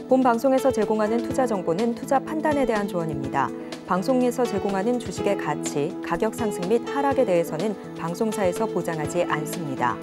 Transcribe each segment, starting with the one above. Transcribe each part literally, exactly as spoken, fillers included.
본 방송에서 제공하는 투자 정보는 투자 판단에 대한 조언입니다. 방송에서 제공하는 주식의 가치, 가격 상승 및 하락에 대해서는 방송사에서 보장하지 않습니다.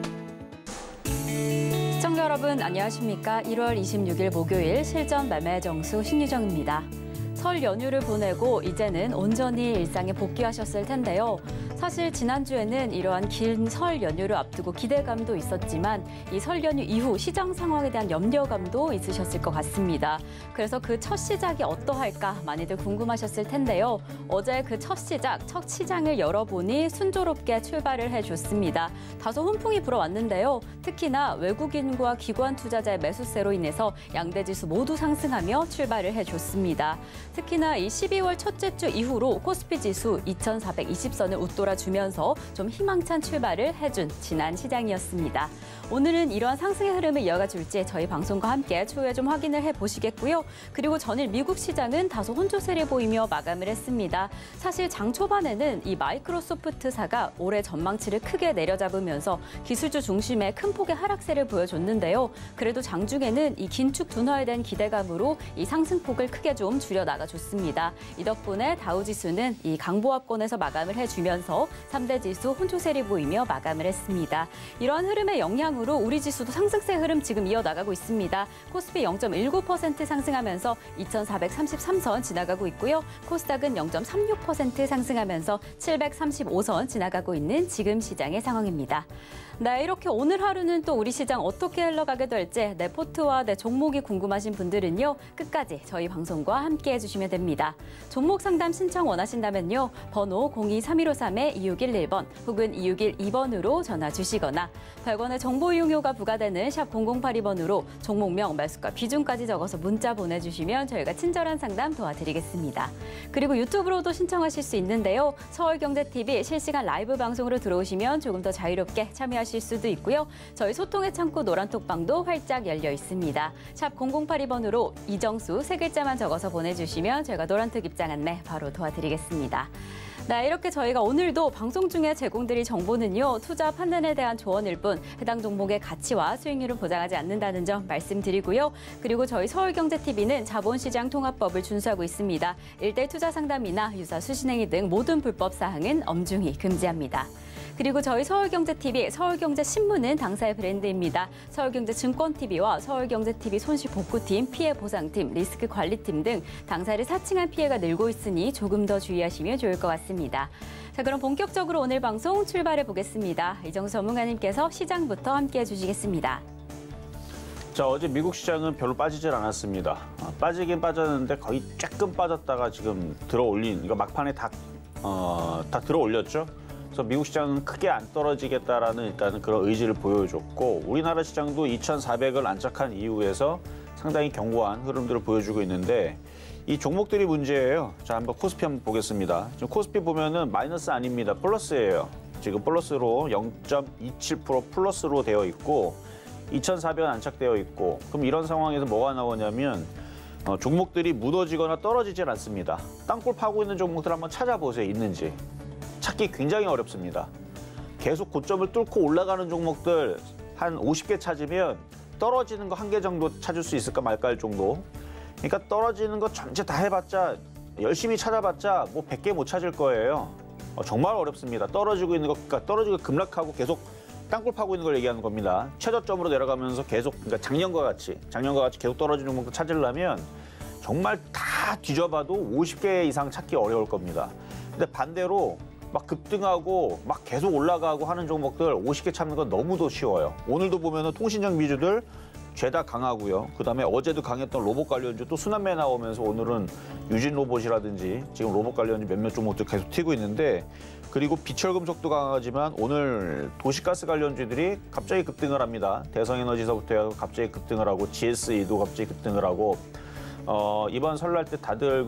시청자 여러분 안녕하십니까? 일월 이십육일 목요일 실전 매매 정수 신유정입니다. 설 연휴를 보내고 이제는 온전히 일상에 복귀하셨을 텐데요. 사실 지난주에는 이러한 긴 설 연휴를 앞두고 기대감도 있었지만 이 설 연휴 이후 시장 상황에 대한 염려감도 있으셨을 것 같습니다. 그래서 그 첫 시작이 어떠할까 많이들 궁금하셨을 텐데요. 어제 그 첫 시작, 첫 시장을 열어보니 순조롭게 출발을 해줬습니다. 다소 훈풍이 불어왔는데요. 특히나 외국인과 기관 투자자의 매수세로 인해서 양대 지수 모두 상승하며 출발을 해줬습니다. 특히나 이 십이월 첫째 주 이후로 코스피 지수 이천사백이십 선을 웃돌아주면서 좀 희망찬 출발을 해준 지난 시장이었습니다. 오늘은 이러한 상승의 흐름을 이어가줄지 저희 방송과 함께 추후에 좀 확인을 해보시겠고요. 그리고 전일 미국 시장은 다소 혼조세를 보이며 마감을 했습니다. 사실 장 초반에는 이 마이크로소프트사가 올해 전망치를 크게 내려잡으면서 기술주 중심의 큰 폭의 하락세를 보여줬는데요. 그래도 장중에는 이 긴축 둔화에 대한 기대감으로 이 상승폭을 크게 좀 줄여 나가줬습니다. 이 덕분에 다우지수는 이 강보합권에서 마감을 해주면서 삼대 지수 혼조세를 보이며 마감을 했습니다. 이러한 흐름의 영향으로 우리 지수도 상승세 흐름 지금 이어나가고 있습니다. 코스피 영 점 일구 퍼센트 상승하면서 이천사백삼십삼 선 지나가고 있고요. 코스닥은 영 점 삼육 퍼센트 상승하면서 칠백삼십오 선 지나가고 있는 지금 시장의 상황입니다. 네, 이렇게 오늘 하루는 또 우리 시장 어떻게 흘러가게 될지 내 포트와 내 종목이 궁금하신 분들은요. 끝까지 저희 방송과 함께 해주시면 됩니다. 종목 상담 신청 원하신다면요. 번호 공이 삼일오삼 이육일일 번 혹은 이육일이 번으로 전화 주시거나 백 원의 정보 이용료가 부과되는 샵 공공팔이 번으로 종목명, 매수가, 비중까지 적어서 문자 보내주시면 저희가 친절한 상담 도와드리겠습니다. 그리고 유튜브로도 신청하실 수 있는데요. 서울경제티비 실시간 라이브 방송으로 들어오시면 조금 더 자유롭게 참여하실 수도 있고요. 저희 소통의 창구 노란톡방도 활짝 열려 있습니다. 샵 공공팔이 번으로 이정수 세 글자만 적어서 보내주시면 저희가 노란톡 입장 안내 바로 도와드리겠습니다. 네, 이렇게 저희가 오늘도 방송 중에 제공드릴 정보는요. 투자 판단에 대한 조언일 뿐 해당 종목의 가치와 수익률을 보장하지 않는다는 점 말씀드리고요. 그리고 저희 서울경제티비는 자본시장 통합법을 준수하고 있습니다. 일대 투자 상담이나 유사 수신행위 등 모든 불법 사항은 엄중히 금지합니다. 그리고 저희 서울경제티비, 서울경제신문은 당사의 브랜드입니다. 서울경제증권티비와 서울경제티비 손실복구팀, 피해보상팀, 리스크관리팀 등 당사를 사칭한 피해가 늘고 있으니 조금 더 주의하시면 좋을 것 같습니다. 자, 그럼 본격적으로 오늘 방송 출발해 보겠습니다. 이정수 전문가님께서 시장부터 함께해 주시겠습니다. 자, 어제 미국 시장은 별로 빠지질 않았습니다. 빠지긴 빠졌는데 거의 조금 빠졌다가 지금 들어 올린, 이거 막판에 다, 어, 다 들어 올렸죠. 그래서 미국 시장은 크게 안 떨어지겠다라는 일단은 그런 의지를 보여줬고 우리나라 시장도 이천사백을 안착한 이후에서 상당히 견고한 흐름들을 보여주고 있는데 이 종목들이 문제예요. 자, 한번 코스피 한번 보겠습니다. 지금 코스피 보면은 마이너스 아닙니다. 플러스예요. 지금 플러스로 영 점 이칠 퍼센트 플러스로 되어 있고 이천사백은 안착되어 있고 그럼 이런 상황에서 뭐가 나오냐면 어, 종목들이 무너지거나 떨어지질 않습니다. 땅굴 파고 있는 종목들 한번 찾아보세요. 있는지. 찾기 굉장히 어렵습니다. 계속 고점을 뚫고 올라가는 종목들 한 오십 개 찾으면 떨어지는 거 한 개 정도 찾을 수 있을까 말까 할 정도. 그러니까 떨어지는 거 전체 다 해봤자 열심히 찾아봤자 뭐 백 개 못 찾을 거예요. 어, 정말 어렵습니다. 떨어지고 있는 거, 그러니까 떨어지고 급락하고 계속 땅굴 파고 있는 걸 얘기하는 겁니다. 최저점으로 내려가면서 계속, 그러니까 작년과 같이, 작년과 같이 계속 떨어지는 종목들 찾으려면 정말 다 뒤져봐도 오십 개 이상 찾기 어려울 겁니다. 근데 반대로 막 급등하고 막 계속 올라가고 하는 종목들 오십 개 찾는 건 너무도 쉬워요. 오늘도 보면은 통신장비주들 죄다 강하고요. 그다음에 어제도 강했던 로봇 관련주 또 순환매 나오면서 오늘은 유진 로봇이라든지 지금 로봇 관련주 몇몇 종목들 계속 튀고 있는데 그리고 비철금속도 강하지만 오늘 도시가스 관련주들이 갑자기 급등을 합니다. 대성에너지서부터 해서 갑자기 급등을 하고 지에스이도 갑자기 급등을 하고 어, 이번 설날 때 다들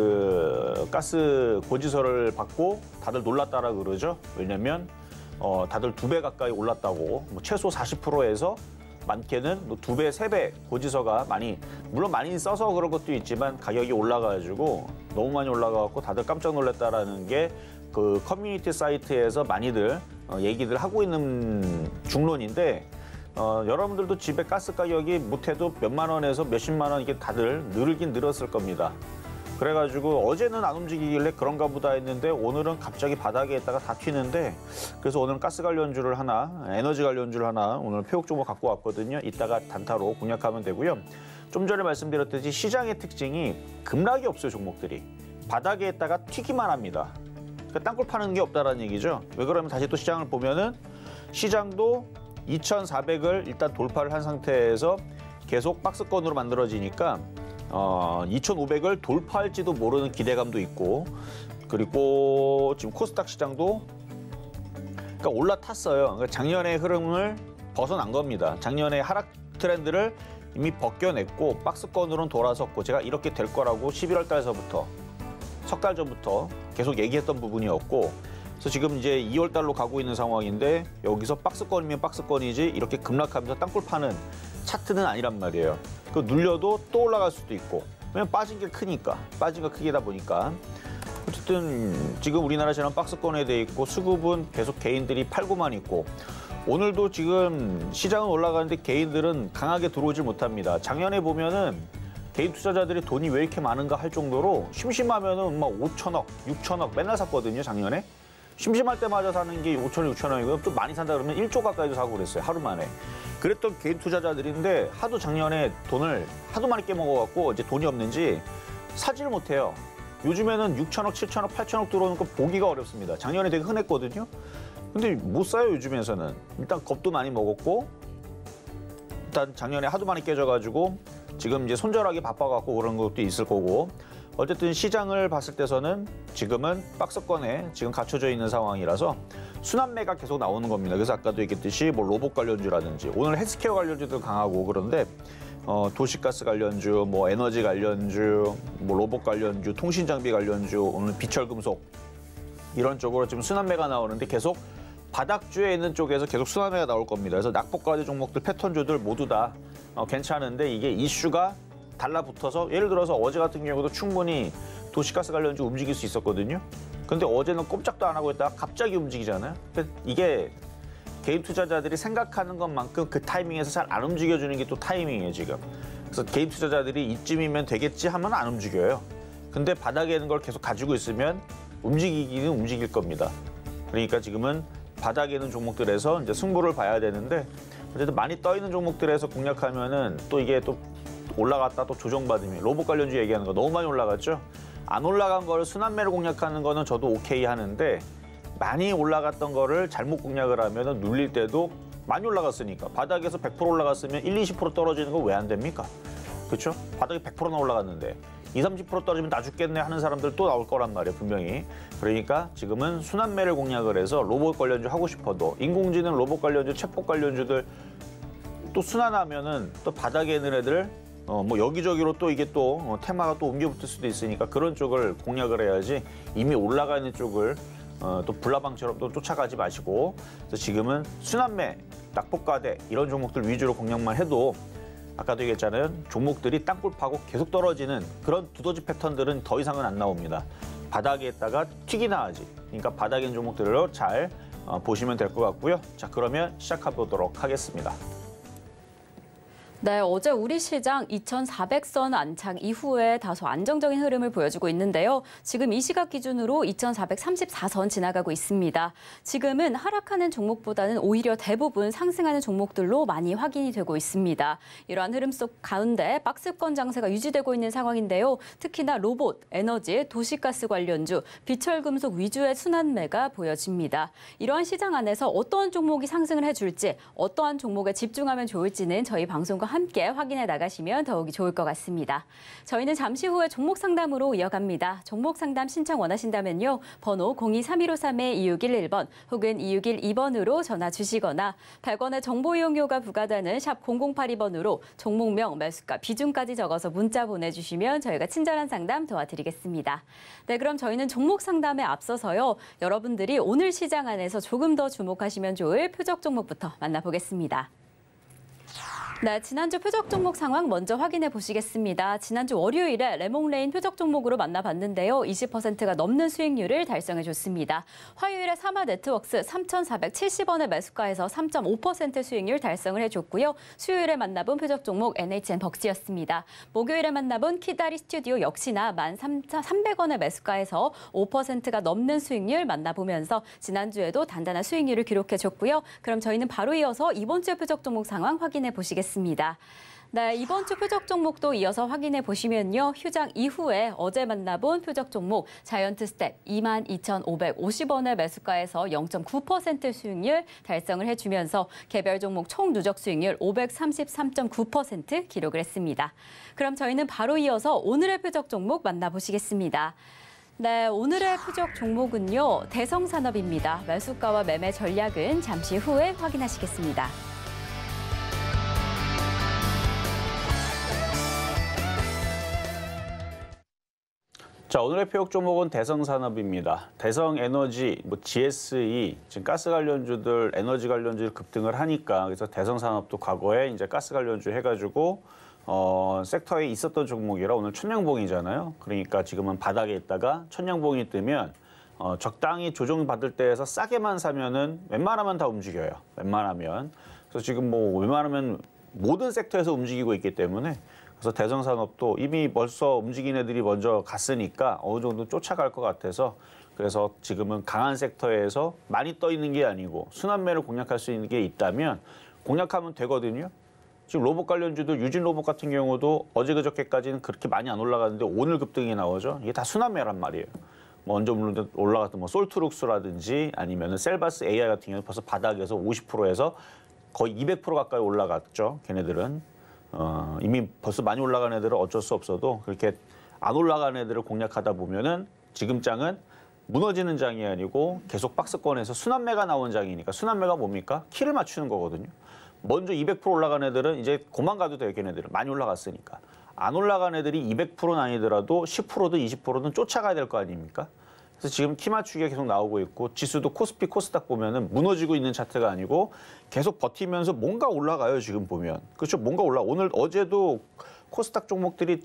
그 가스 고지서를 받고 다들 놀랐다라 그러죠. 왜냐면 어, 다들 두 배 가까이 올랐다고 뭐 최소 사십 퍼센트에서 많게는 두 배, 세 배 고지서가 많이 물론 많이 써서 그런 것도 있지만 가격이 올라가지고 너무 많이 올라가고 다들 깜짝 놀랐다라는 게 그 커뮤니티 사이트에서 많이들 어, 얘기들 하고 있는 중론인데 어, 여러분들도 집에 가스 가격이 못해도 몇만 원에서 몇십만 원 이게 다들 늘긴 늘었을 겁니다. 그래가지고 어제는 안 움직이길래 그런가 보다 했는데 오늘은 갑자기 바닥에 있다가 다 튀는데 그래서 오늘은 가스 관련주를 하나, 에너지 관련주를 하나 오늘 표적 종목 갖고 왔거든요. 이따가 단타로 공략하면 되고요. 좀 전에 말씀드렸듯이 시장의 특징이 급락이 없어요, 종목들이. 바닥에 있다가 튀기만 합니다. 그러니까 땅굴 파는 게 없다라는 얘기죠. 왜 그러면 다시 또 시장을 보면은 시장도 이천사백을 일단 돌파를 한 상태에서 계속 박스권으로 만들어지니까 어, 이천오백을 돌파할지도 모르는 기대감도 있고 그리고 지금 코스닥 시장도 그러니까 올라탔어요. 그러니까 작년의 흐름을 벗어난 겁니다. 작년의 하락 트렌드를 이미 벗겨냈고 박스권으로는 돌아섰고 제가 이렇게 될 거라고 십일월 달서부터 석 달 전부터 계속 얘기했던 부분이었고 그래서 지금 이제 이월 달로 가고 있는 상황인데 여기서 박스권이면 박스권이지 이렇게 급락하면서 땅굴 파는 차트는 아니란 말이에요. 그 눌려도 또 올라갈 수도 있고 왜냐면 빠진 게 크니까 빠진 거 크기다 보니까 어쨌든 지금 우리나라처럼 박스권에 돼 있고 수급은 계속 개인들이 팔고만 있고 오늘도 지금 시장은 올라가는데 개인들은 강하게 들어오지 못합니다. 작년에 보면은 개인 투자자들이 돈이 왜 이렇게 많은가 할 정도로 심심하면은 막 오천억, 육천억 맨날 샀거든요, 작년에. 심심할 때마다 사는 게 오천억, 육천억이고요. 또 많이 산다 그러면 일조 가까이도 사고 그랬어요, 하루 만에. 그랬던 개인 투자자들인데 하도 작년에 돈을 하도 많이 깨먹어갖고 이제 돈이 없는지 사지를 못해요. 요즘에는 육천억, 칠천억, 팔천억 들어오는 거 보기가 어렵습니다. 작년에 되게 흔했거든요. 근데 못 사요, 요즘에서는. 일단 겁도 많이 먹었고 일단 작년에 하도 많이 깨져가지고 지금 이제 손절하기 바빠갖고 그런 것도 있을 거고 어쨌든 시장을 봤을 때서는 지금은 박스권에 지금 갖춰져 있는 상황이라서 순환매가 계속 나오는 겁니다. 그래서 아까도 얘기했듯이 뭐 로봇 관련주라든지 오늘 헬스케어 관련주도 강하고 그런데 어, 도시가스 관련주, 뭐 에너지 관련주, 뭐 로봇 관련주, 통신장비 관련주, 오늘 비철금속 이런 쪽으로 지금 순환매가 나오는데 계속 바닥주에 있는 쪽에서 계속 순환매가 나올 겁니다. 그래서 낙폭과대 종목들, 패턴주들 모두 다 어, 괜찮은데 이게 이슈가 달라붙어서 예를 들어서 어제 같은 경우도 충분히 도시가스 관련주 움직일 수 있었거든요. 근데 어제는 꼼짝도 안 하고 있다가 갑자기 움직이잖아요. 이게 개인 투자자들이 생각하는 것만큼 그 타이밍에서 잘 안 움직여주는 게 또 타이밍이에요, 지금. 그래서 개인 투자자들이 이쯤이면 되겠지 하면 안 움직여요. 근데 바닥에 있는 걸 계속 가지고 있으면 움직이기는 움직일 겁니다. 그러니까 지금은 바닥에 있는 종목들에서 이제 승부를 봐야 되는데 어쨌든 많이 떠 있는 종목들에서 공략하면은 또 이게 또 올라갔다 또 조정받으면 로봇 관련주 얘기하는 거 너무 많이 올라갔죠. 안 올라간 거를 순환매를 공략하는 거는 저도 오케이 하는데 많이 올라갔던 거를 잘못 공략을 하면은 눌릴 때도 많이 올라갔으니까 바닥에서 백 퍼센트 올라갔으면 일, 이십 퍼센트 떨어지는 거 왜 안 됩니까? 그렇죠? 바닥에 백 퍼센트나 올라갔는데 이십, 삼십 퍼센트 떨어지면 나 죽겠네 하는 사람들 또 나올 거란 말이에요, 분명히. 그러니까 지금은 순환매를 공략을 해서 로봇 관련주 하고 싶어도 인공지능 로봇 관련주, 챗봇 관련주들 또 순환하면은 또 바닥에 있는 애들 어, 뭐 여기저기로 또 이게 또 어, 테마가 또 옮겨 붙을 수도 있으니까 그런 쪽을 공략을 해야지 이미 올라가 있는 쪽을 어, 또 불나방처럼 또 쫓아가지 마시고 그래서 지금은 순환매, 낙폭과대 이런 종목들 위주로 공략만 해도 아까도 얘기했잖아요. 종목들이 땅굴 파고 계속 떨어지는 그런 두더지 패턴들은 더 이상은 안 나옵니다. 바닥에 있다가 튀기나 하지. 그러니까 바닥에 있는 종목들로 잘 어, 보시면 될 것 같고요. 자, 그러면 시작해 보도록 하겠습니다. 네, 어제 우리 시장 이천사백 선 안착 이후에 다소 안정적인 흐름을 보여주고 있는데요. 지금 이 시각 기준으로 이천사백삼십사 선 지나가고 있습니다. 지금은 하락하는 종목보다는 오히려 대부분 상승하는 종목들로 많이 확인이 되고 있습니다. 이러한 흐름 속 가운데 박스권 장세가 유지되고 있는 상황인데요. 특히나 로봇, 에너지, 도시가스 관련주, 비철금속 위주의 순환매가 보여집니다. 이러한 시장 안에서 어떠한 종목이 상승을 해줄지, 어떠한 종목에 집중하면 좋을지는 저희 방송과 함께 확인해 나가시면 더욱이 좋을 것 같습니다. 저희는 잠시 후에 종목 상담으로 이어갑니다. 종목 상담 신청 원하신다면요. 번호 공이 삼일오삼 이육일일 번 혹은 이육일이 번으로 전화 주시거나 백 원의 정보 이용료가 부과되는 샵 공공팔이 번으로 종목명, 매수가, 비중까지 적어서 문자 보내주시면 저희가 친절한 상담 도와드리겠습니다. 네, 그럼 저희는 종목 상담에 앞서서요. 여러분들이 오늘 시장 안에서 조금 더 주목하시면 좋을 표적 종목부터 만나보겠습니다. 네, 지난주 표적 종목 상황 먼저 확인해 보시겠습니다. 지난주 월요일에 레몽레인 표적 종목으로 만나봤는데요. 이십 퍼센트가 넘는 수익률을 달성해 줬습니다. 화요일에 사마네트웍스 삼천사백칠십 원의 매수가에서 삼 점 오 퍼센트 수익률 달성을 해줬고요. 수요일에 만나본 표적 종목 엔에이치엔벅지였습니다. 목요일에 만나본 키다리 스튜디오 역시나 만 삼천삼백 원의 매수가에서 오 퍼센트가 넘는 수익률 만나보면서 지난주에도 단단한 수익률을 기록해 줬고요. 그럼 저희는 바로 이어서 이번 주 표적 종목 상황 확인해 보시겠습니다. 네, 이번 주 표적 종목도 이어서 확인해 보시면요. 휴장 이후에 어제 만나본 표적 종목 자이언트 스텝 이만 이천오백오십 원의 매수가에서 영 점 구 퍼센트 수익률 달성을 해주면서 개별 종목 총 누적 수익률 오백삼십삼 점 구 퍼센트 기록을 했습니다. 그럼 저희는 바로 이어서 오늘의 표적 종목 만나보시겠습니다. 네, 오늘의 표적 종목은요. 대성산업입니다. 매수가와 매매 전략은 잠시 후에 확인하시겠습니다. 자, 오늘의 표적 종목은 대성산업입니다. 대성에너지, 뭐 지에스이, 지금 가스 관련주들, 에너지 관련주들 급등을 하니까 그래서 대성산업도 과거에 이제 가스 관련주 해가지고 어, 섹터에 있었던 종목이라 오늘 천냥봉이잖아요. 그러니까 지금은 바닥에 있다가 천냥봉이 뜨면 어, 적당히 조정받을 때에서 싸게만 사면은 웬만하면 다 움직여요. 웬만하면. 그래서 지금 뭐 웬만하면 모든 섹터에서 움직이고 있기 때문에 그래서 대성산업도 이미 벌써 움직인 애들이 먼저 갔으니까 어느 정도 쫓아갈 것 같아서 그래서 지금은 강한 섹터에서 많이 떠 있는 게 아니고 순환매를 공략할 수 있는 게 있다면 공략하면 되거든요. 지금 로봇 관련주들 유진 로봇 같은 경우도 어제 그저께까지는 그렇게 많이 안 올라갔는데 오늘 급등이 나오죠. 이게 다 순환매란 말이에요. 먼저 물론 올라갔던 뭐 솔트룩스라든지 아니면은 셀바스 에이아이 같은 경우는 벌써 바닥에서 오십 퍼센트에서 거의 이백 퍼센트 가까이 올라갔죠. 걔네들은. 어, 이미 벌써 많이 올라간 애들은 어쩔 수 없어도 그렇게 안 올라간 애들을 공략하다 보면은 지금 장은 무너지는 장이 아니고 계속 박스권에서 순환매가 나온 장이니까 순환매가 뭡니까? 키를 맞추는 거거든요. 먼저 이백 퍼센트 올라간 애들은 이제 고만 가도 돼요. 걔네들은 많이 올라갔으니까. 안 올라간 애들이 이백 퍼센트는 아니더라도 십 퍼센트든 이십 퍼센트든 쫓아가야 될 거 아닙니까? 그래서 지금 키 맞추기가 계속 나오고 있고 지수도 코스피, 코스닥 보면은 무너지고 있는 차트가 아니고 계속 버티면서 뭔가 올라가요. 지금 보면. 그렇죠. 뭔가 올라. 오늘 어제도 코스닥 종목들이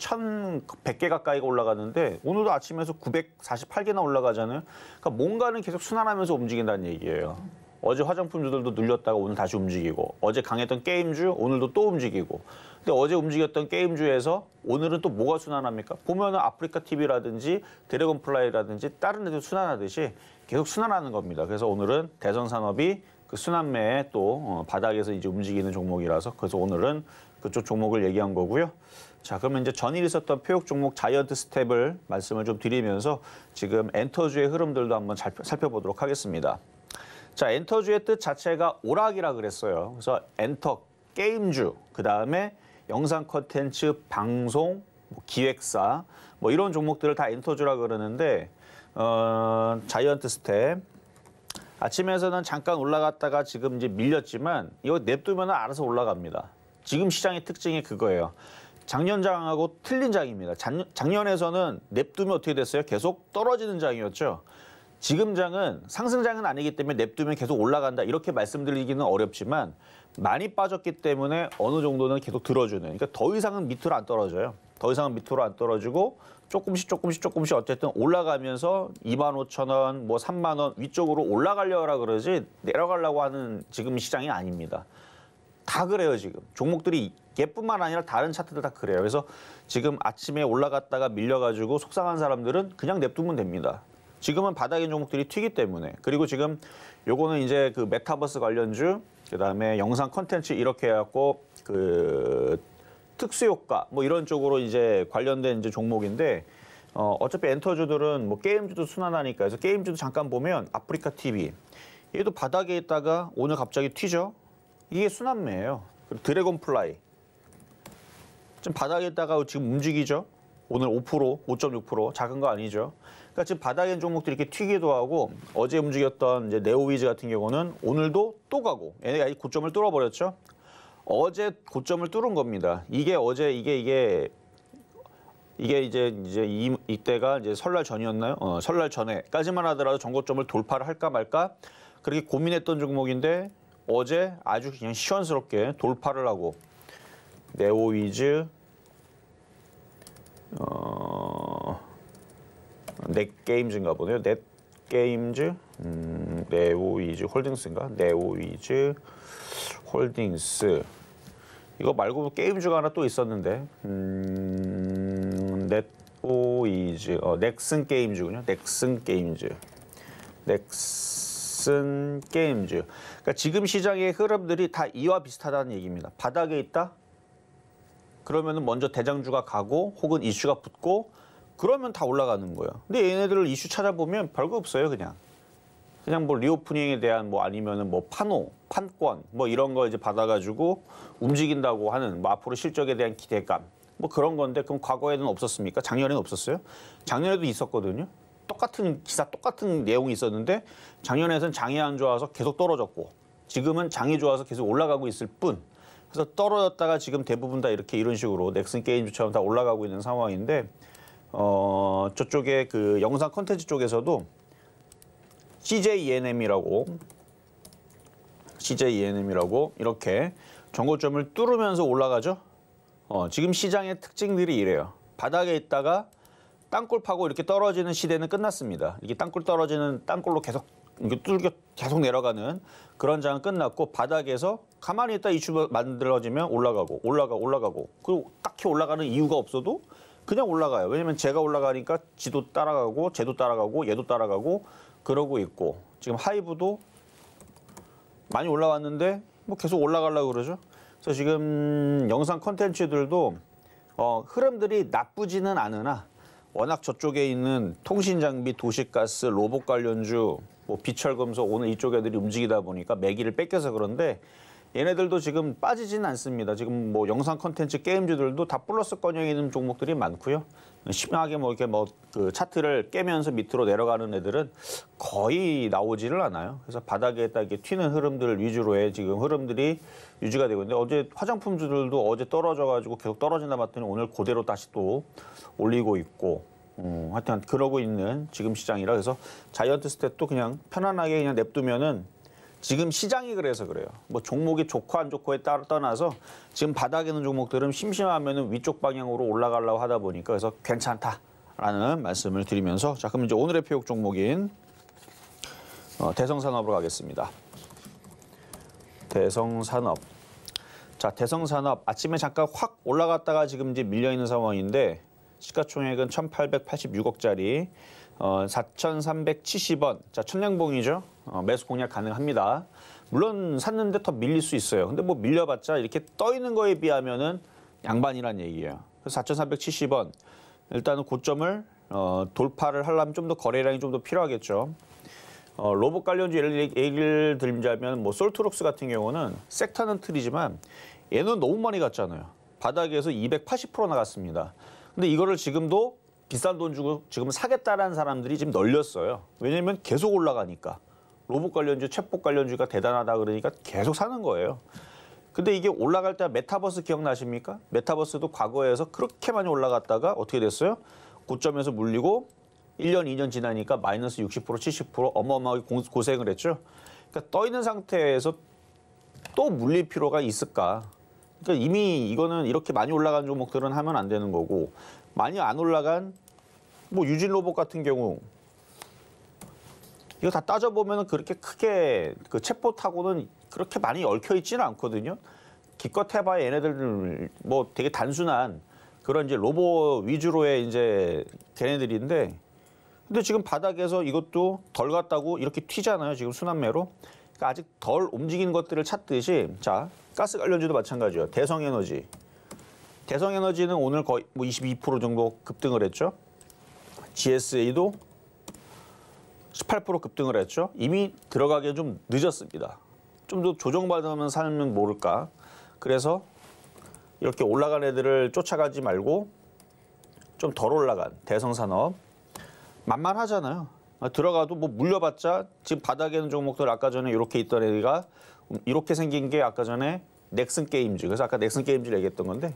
천백 개 가까이가 올라갔는데 오늘도 아침에서 구백사십팔 개나 올라가잖아요. 그러니까 뭔가는 계속 순환하면서 움직인다는 얘기예요. 어제 화장품주들도 눌렸다가 오늘 다시 움직이고 어제 강했던 게임주 오늘도 또 움직이고 근데 어제 움직였던 게임주에서 오늘은 또 뭐가 순환합니까? 보면은 아프리카 티비라든지 드래곤플라이라든지 다른 애들 순환하듯이 계속 순환하는 겁니다. 그래서 오늘은 대성산업이 그 순환매에 또 바닥에서 이제 움직이는 종목이라서 그래서 오늘은 그쪽 종목을 얘기한 거고요. 자, 그러면 이제 전일 있었던 표적 종목 자이언트 스텝을 말씀을 좀 드리면서 지금 엔터주의 흐름들도 한번 살펴보도록 하겠습니다. 자, 엔터주의 뜻 자체가 오락이라 그랬어요. 그래서 엔터, 게임주, 그 다음에 영상 콘텐츠, 방송, 뭐 기획사, 뭐 이런 종목들을 다 엔터주라 그러는데, 어, 자이언트 스텝. 아침에서는 잠깐 올라갔다가 지금 이제 밀렸지만, 이거 냅두면 알아서 올라갑니다. 지금 시장의 특징이 그거예요. 작년 장하고 틀린 장입니다. 작년, 작년에서는 냅두면 어떻게 됐어요? 계속 떨어지는 장이었죠. 지금 장은 상승장은 아니기 때문에 냅두면 계속 올라간다 이렇게 말씀드리기는 어렵지만 많이 빠졌기 때문에 어느 정도는 계속 들어주는 그러니까 더 이상은 밑으로 안 떨어져요. 더 이상은 밑으로 안 떨어지고 조금씩 조금씩 조금씩 어쨌든 올라가면서 이만 오천 원, 뭐 삼만 원 위쪽으로 올라가려고 그러지 내려가려고 하는 지금 시장이 아닙니다. 다 그래요 지금. 종목들이 얘뿐만 아니라 다른 차트들 다 그래요. 그래서 지금 아침에 올라갔다가 밀려가지고 속상한 사람들은 그냥 냅두면 됩니다. 지금은 바닥인 종목들이 튀기 때문에 그리고 지금 요거는 이제 그 메타버스 관련주 그다음에 영상 콘텐츠 이렇게 해갖고 그 특수효과 뭐 이런 쪽으로 이제 관련된 이제 종목인데 어 어차피 엔터주들은 뭐 게임주도 순환하니까 그래서 게임주도 잠깐 보면 아프리카 티비 얘도 바닥에 있다가 오늘 갑자기 튀죠. 이게 순환매예요. 그리고 드래곤플라이 지금 바닥에 있다가 지금 움직이죠. 오늘 오 퍼센트, 오 점 육 퍼센트 작은 거 아니죠. 그러니까 지금 바닥에 있는 종목들이 이렇게 튀기도 하고 어제 움직였던 이제 네오위즈 같은 경우는 오늘도 또 가고 얘네가 이 고점을 뚫어버렸죠. 어제 고점을 뚫은 겁니다. 이게 어제 이게 이게 이게 이제 이제 이, 이때가 이제 설날 전이었나요? 어, 설날 전에까지만 하더라도 전고점을 돌파를 할까 말까 그렇게 고민했던 종목인데 어제 아주 그냥 시원스럽게 돌파를 하고 네오위즈, 어, 넷게임즈인가 보네요. 넷게임즈, 음, 네오위즈 홀딩스인가? 네오위즈 홀딩스. 이거 말고 게임즈가 하나 또 있었는데, 음, 넷오위즈, 어, 넥슨 게임즈군요. 넥슨 게임즈. 넥슨 게임즈. 그러니까 지금 시장의 흐름들이 다 이와 비슷하다는 얘기입니다. 바닥에 있다? 그러면은 먼저 대장주가 가고 혹은 이슈가 붙고 그러면 다 올라가는 거예요. 근데 얘네들을 이슈 찾아보면 별거 없어요, 그냥. 그냥 뭐 리오프닝에 대한 뭐 아니면은 뭐 판호, 판권 뭐 이런 거 이제 받아가지고 움직인다고 하는 뭐 앞으로 실적에 대한 기대감 뭐 그런 건데 그럼 과거에는 없었습니까? 작년에는 없었어요? 작년에도 있었거든요. 똑같은 기사, 똑같은 내용이 있었는데 작년에는 장이 안 좋아서 계속 떨어졌고 지금은 장이 좋아서 계속 올라가고 있을 뿐. 그래서 떨어졌다가 지금 대부분 다 이렇게 이런 식으로 넥슨 게임즈처럼 다 올라가고 있는 상황인데 어, 저쪽에 그 영상 콘텐츠 쪽에서도 씨제이이엔엠이라고 씨제이이엔엠이라고 이렇게 전고점을 뚫으면서 올라가죠. 어, 지금 시장의 특징들이 이래요. 바닥에 있다가 땅굴 파고 이렇게 떨어지는 시대는 끝났습니다. 이게 땅굴 떨어지는 땅굴로 계속 이렇게 뚫겨 계속 내려가는 그런 장은 끝났고 바닥에서 가만히 있다 이슈 만들어지면 올라가고 올라가 올라가고 그리고 딱히 올라가는 이유가 없어도 그냥 올라가요. 왜냐면 제가 올라가니까 지도 따라가고 쟤도 따라가고 얘도 따라가고 그러고 있고 지금 하이브도 많이 올라왔는데 뭐 계속 올라가려고 그러죠. 그래서 지금 영상 콘텐츠들도 어, 흐름들이 나쁘지는 않으나 워낙 저쪽에 있는 통신장비, 도시가스, 로봇 관련주, 뭐 비철금속 오늘 이쪽 애들이 움직이다 보니까 매기를 뺏겨서 그런데 얘네들도 지금 빠지지는 않습니다. 지금 뭐 영상 콘텐츠 게임주들도 다 플러스권형에 있는 종목들이 많고요. 심하게 뭐 이렇게 뭐 그 차트를 깨면서 밑으로 내려가는 애들은 거의 나오지를 않아요. 그래서 바닥에 딱 이렇게 튀는 흐름들 위주로의 지금 흐름들이 유지가 되고 있는데 어제 화장품주들도 어제 떨어져가지고 계속 떨어진다 봤더니 오늘 그대로 다시 또 올리고 있고 음, 하여튼 그러고 있는 지금 시장이라 그래서 자이언트 스탯도 그냥 편안하게 그냥 냅두면은 지금 시장이 그래서 그래요. 뭐 종목이 좋고 안 좋고에 따라 떠나서 지금 바닥에 있는 종목들은 심심하면은 위쪽 방향으로 올라가려고 하다 보니까 그래서 괜찮다라는 말씀을 드리면서 자 그럼 이제 오늘의 표육 종목인 어, 대성산업으로 가겠습니다. 대성산업. 자 대성산업 아침에 잠깐 확 올라갔다가 지금 이제 밀려 있는 상황인데 시가총액은 천팔백팔십육억짜리. 어, 사천삼백칠십 원. 자, 천냥봉이죠. 어, 매수 공략 가능합니다. 물론 샀는데 더 밀릴 수 있어요. 근데 뭐 밀려봤자 이렇게 떠 있는 거에 비하면은 양반이란 얘기예요. 그래서 사천삼백칠십 원. 일단은 고점을 어, 돌파를 하려면 좀 더 거래량이 좀 더 필요하겠죠. 어, 로봇 관련주 예를, 얘기를 들자면 뭐 솔트록스 같은 경우는 섹터는 틀이지만 얘는 너무 많이 갔잖아요. 바닥에서 이백팔십 퍼센트 나갔습니다. 근데 이거를 지금도 비싼 돈 주고 지금 사겠다라는 사람들이 지금 널렸어요. 왜냐면 계속 올라가니까. 로봇 관련주, 챗봇 관련주가 대단하다 그러니까 계속 사는 거예요. 근데 이게 올라갈 때 메타버스 기억나십니까? 메타버스도 과거에서 그렇게 많이 올라갔다가 어떻게 됐어요? 고점에서 물리고 일 년, 이 년 지나니까 마이너스 육십 퍼센트, 칠십 퍼센트 어마어마하게 고생을 했죠. 그러니까 떠 있는 상태에서 또 물릴 필요가 있을까? 그러니까 이미 이거는 이렇게 많이 올라간 종목들은 하면 안 되는 거고 많이 안 올라간 뭐 유진 로봇 같은 경우 이거 다 따져보면 그렇게 크게 그 챗봇하고는 그렇게 많이 얽혀 있지는 않거든요. 기껏 해봐야 얘네들 뭐 되게 단순한 그런 이제 로봇 위주로의 이제 걔네들인데 근데 지금 바닥에서 이것도 덜 갔다고 이렇게 튀잖아요. 지금 순환매로. 그러니까 아직 덜 움직이는 것들을 찾듯이 자 가스 관련주도 마찬가지예요. 대성에너지. 대성에너지는 오늘 거의 뭐 이십이 퍼센트 정도 급등을 했죠. 지에스에이도 십팔 퍼센트 급등을 했죠. 이미 들어가기엔 좀 늦었습니다. 좀 더 조정받으면 살면 모를까. 그래서 이렇게 올라간 애들을 쫓아가지 말고 좀 덜 올라간 대성산업. 만만하잖아요. 들어가도 뭐 물려봤자 지금 바닥에 있는 종목들 아까 전에 이렇게 있던 애가 이렇게 생긴 게 아까 전에 넥슨 게임즈. 그래서 아까 넥슨 게임즈를 얘기했던 건데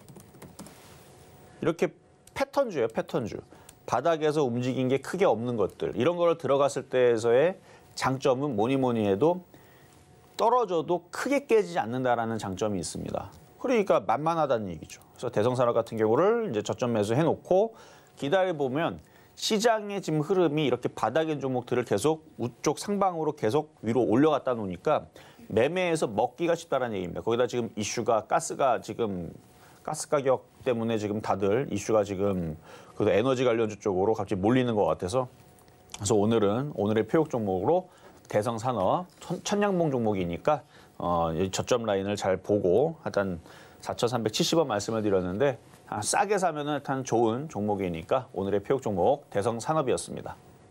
이렇게 패턴주예요. 패턴주. 바닥에서 움직인 게 크게 없는 것들. 이런 거를 들어갔을 때에서의 장점은 뭐니 뭐니 해도 떨어져도 크게 깨지지 않는다라는 장점이 있습니다. 그러니까 만만하다는 얘기죠. 그래서 대성산업 같은 경우를 이제 저점 매수해 놓고 기다려 보면 시장의 지금 흐름이 이렇게 바닥인 종목들을 계속 우쪽 상방으로 계속 위로 올려갔다 놓으니까 매매에서 먹기가 쉽다는 얘기입니다. 거기다 지금 이슈가 가스가 지금 가스 가격 때문에 지금 다들 이슈가 지금 그 에너지 관련주 쪽으로 갑자기 몰리는 것 같아서 그래서 오늘은 오늘의 표역 종목으로 대성산업 천양봉 종목이니까 어, 저점 라인을 잘 보고 하여튼 사천삼백칠십 원 말씀을 드렸는데 아, 싸게 사면은 일단 좋은 종목이니까 오늘의 표역 종목 대성산업이었습니다.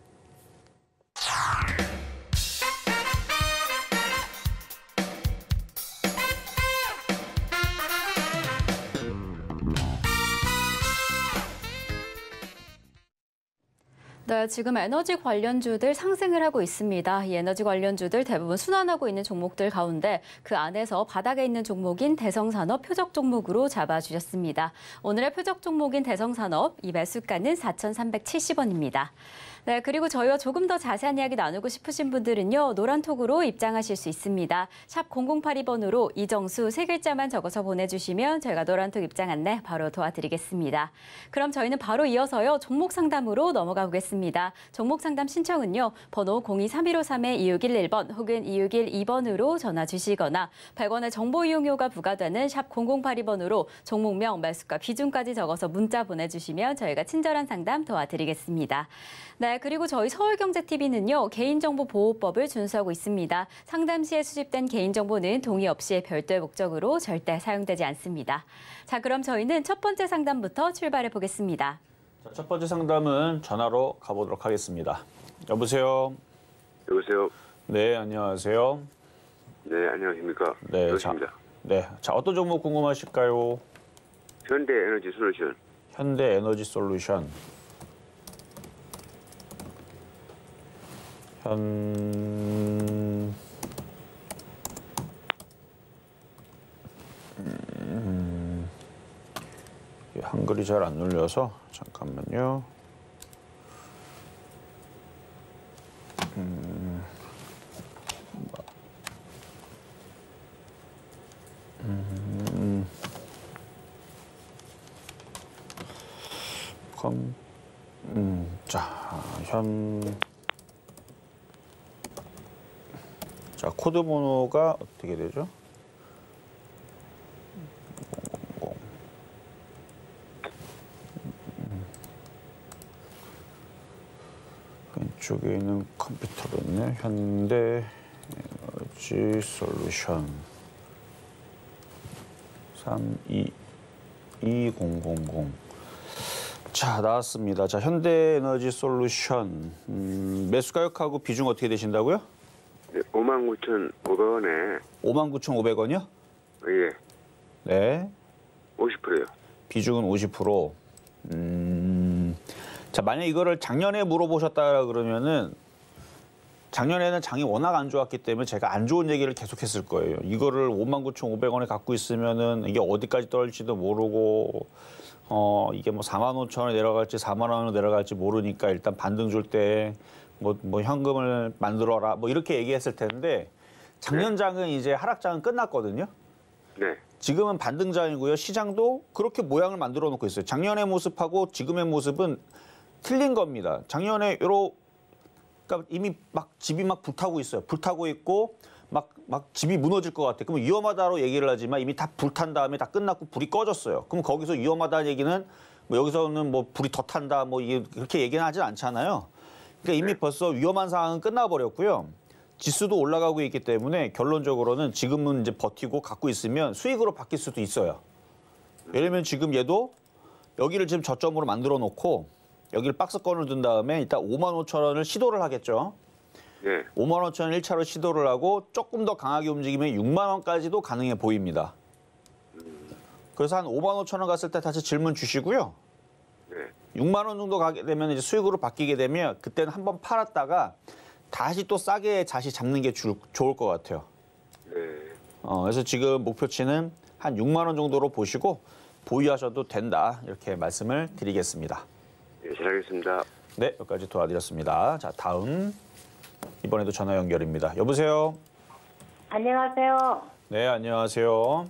네, 지금 에너지 관련주들 상승을 하고 있습니다. 이 에너지 관련주들 대부분 순환하고 있는 종목들 가운데 그 안에서 바닥에 있는 종목인 대성산업 표적 종목으로 잡아주셨습니다. 오늘의 표적 종목인 대성산업, 이 매수가는 사천삼백칠십 원입니다. 네, 그리고 저희와 조금 더 자세한 이야기 나누고 싶으신 분들은요. 노란톡으로 입장하실 수 있습니다. 샵 공공팔이 번으로 이정수 세 글자만 적어서 보내주시면 저희가 노란톡 입장 안내 바로 도와드리겠습니다. 그럼 저희는 바로 이어서요. 종목 상담으로 넘어가 보겠습니다. 종목 상담 신청은요. 번호 공이 삼일오삼 이육일일 번 혹은 이육일이 번으로 전화 주시거나 백 원의 정보 이용료가 부과되는 샵 공공팔이 번으로 종목명, 매수가, 비중까지 적어서 문자 보내주시면 저희가 친절한 상담 도와드리겠습니다. 네, 그리고 저희 서울경제티비는요. 개인정보보호법을 준수하고 있습니다. 상담 시에 수집된 개인정보는 동의 없이 별도의 목적으로 절대 사용되지 않습니다. 자, 그럼 저희는 첫 번째 상담부터 출발해 보겠습니다. 자, 첫 번째 상담은 전화로 가보도록 하겠습니다. 여보세요? 여보세요? 네, 안녕하세요. 네, 안녕하십니까? 네, 여보십니다. 자, 네, 자, 어떤 종목 궁금하실까요? 현대에너지 솔루션. 현대에너지솔루션. 현... 음... 한글이 잘 안 눌려서 잠깐만요. 음... 음... 그럼 음, 자, 현 자, 코드 번호가 어떻게 되죠? 공공공. 왼쪽에 있는 컴퓨터가 있네. 현대 에너지 솔루션 삼이이공공공. 자, 나왔습니다. 자, 현대 에너지 솔루션. 음, 매수 가격하고 비중 어떻게 되신다고요? 네, 오만 구천오백 원에. 오만 구천오백 원이요? 예, 네. 오십 퍼센트요. 비중은 오십 퍼센트. 음, 자, 만약 이거를 작년에 물어보셨다 그러면은 작년에는 장이 워낙 안 좋았기 때문에 제가 안 좋은 얘기를 계속했을 거예요. 이거를 오만 구천오백 원에 갖고 있으면은 이게 어디까지 떨어질지도 모르고 어 이게 뭐 사만 오천 원에 내려갈지 사만 원으로 내려갈지 모르니까 일단 반등 줄 때 뭐 뭐 현금을 만들어라 뭐 이렇게 얘기했을 텐데 작년 장은 이제 하락장은 끝났거든요. 네. 지금은 반등장이고요. 시장도 그렇게 모양을 만들어 놓고 있어요. 작년의 모습하고 지금의 모습은 틀린 겁니다. 작년에 요러 그러니까 이미 막 집이 막 불타고 있어요. 불타고 있고 막, 막 집이 무너질 것 같아. 그럼 위험하다로 얘기를 하지만 이미 다 불탄 다음에 다 끝났고 불이 꺼졌어요. 그럼 거기서 위험하다는 얘기는 뭐 여기서는 뭐 불이 더 탄다 뭐 이게 그렇게 얘기는 하진 않잖아요. 그러니까 이미 벌써 위험한 상황은 끝나버렸고요. 지수도 올라가고 있기 때문에 결론적으로는 지금은 이제 버티고 갖고 있으면 수익으로 바뀔 수도 있어요. 예를 들면 지금 얘도 여기를 지금 저점으로 만들어 놓고 여기를 박스권을 둔 다음에 일단 오만 오천 원을 시도를 하겠죠. 네. 오만 오천 원 일 차로 시도를 하고 조금 더 강하게 움직이면 육만 원까지도 가능해 보입니다. 그래서 한 오만 오천 원 갔을 때 다시 질문 주시고요. 네. 육만 원 정도 가게 되면 이제 수익으로 바뀌게 되면 그때는 한번 팔았다가 다시 또 싸게 다시 잡는 게 주, 좋을 것 같아요. 네. 어, 그래서 지금 목표치는 한 육만 원 정도로 보시고 보유하셔도 된다 이렇게 말씀을 드리겠습니다. 네, 잘하겠습니다. 네, 여기까지 도와드렸습니다. 자, 다음 이번에도 전화 연결입니다. 여보세요. 안녕하세요. 네, 안녕하세요.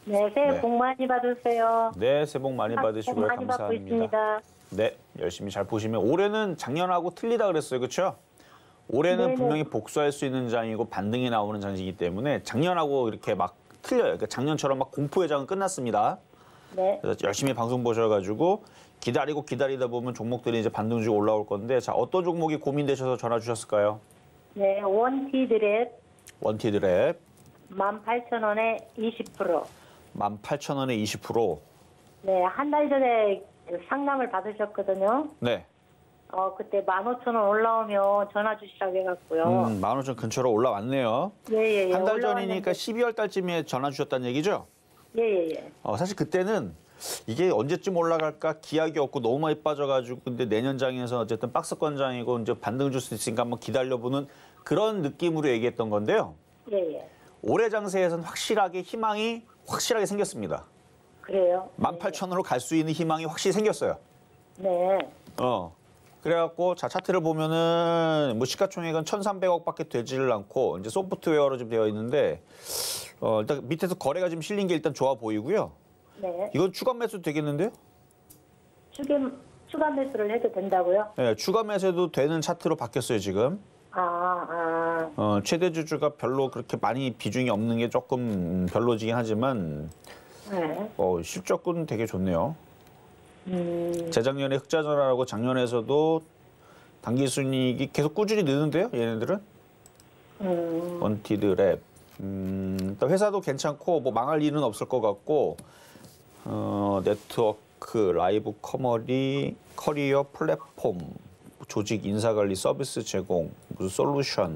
네, 새해 네. 복 많이 받으세요. 네, 새해 복 많이 받으시고요. 복 많이 받고 감사합니다. 있습니다. 네, 열심히 잘 보시면 올해는 작년하고 틀리다 그랬어요. 그렇죠? 올해는 네네. 분명히 복수할 수 있는 장이고 반등이 나오는 장이기 때문에 작년하고 이렇게 막 틀려요. 그러니까 작년처럼 막 공포의 장은 끝났습니다. 네, 그래서 열심히 방송 보셔가지고 기다리고 기다리다 보면 종목들이 이제 반등 주고 올라올 건데 자 어떤 종목이 고민되셔서 전화 주셨을까요? 네, 원티드랩 원티드랩 만 팔천 원에 이십 퍼센트. 만 팔천 원에 이십 퍼센트. 네, 한 달 전에 상담을 받으셨거든요. 네. 어, 그때 만 오천 원 올라오면 전화 주시라고 해갖고요. 음, 만 오천 근처로 올라왔네요. 예, 예, 예. 한 달 올라왔는데- 전이니까 십이월 달쯤에 전화 주셨다는 얘기죠? 예, 예, 예. 어, 사실 그때는 이게 언제쯤 올라갈까 기약이 없고 너무 많이 빠져가지고 근데 내년 장에서 어쨌든 박스권장이고 이제 반등 줄 수 있으니까 한번 기다려보는 그런 느낌으로 얘기했던 건데요. 예, 예. 올해 장세에서는 확실하게 희망이 확실하게 생겼습니다. 그래요. 만 팔천 원으로 갈 수 있는 희망이 확실히 생겼어요. 네. 어. 그래갖고 자 차트를 보면은 뭐 시가총액은 천삼백억밖에 되지를 않고 이제 소프트웨어로 좀 되어 있는데 어 일단 밑에서 거래가 좀 실린 게 일단 좋아 보이고요. 네. 이건 추가 매수 되겠는데요? 추가, 추가 매수를 해도 된다고요? 네, 추가 매수도 되는 차트로 바뀌었어요 지금. 아, 아. 어, 최대 주주가 별로 그렇게 많이 비중이 없는 게 조금 별로지긴 하지만 네. 어, 실적은 되게 좋네요. 음, 재작년에 흑자전환하고 작년에서도 당기순이익이 계속 꾸준히 느는데요, 얘네들은. 음, 원티드 랩. 음, 일단 회사도 괜찮고 뭐 망할 일은 없을 것 같고 어, 네트워크, 라이브 커머리, 커리어 플랫폼, 조직 인사관리 서비스 제공, 무슨 솔루션.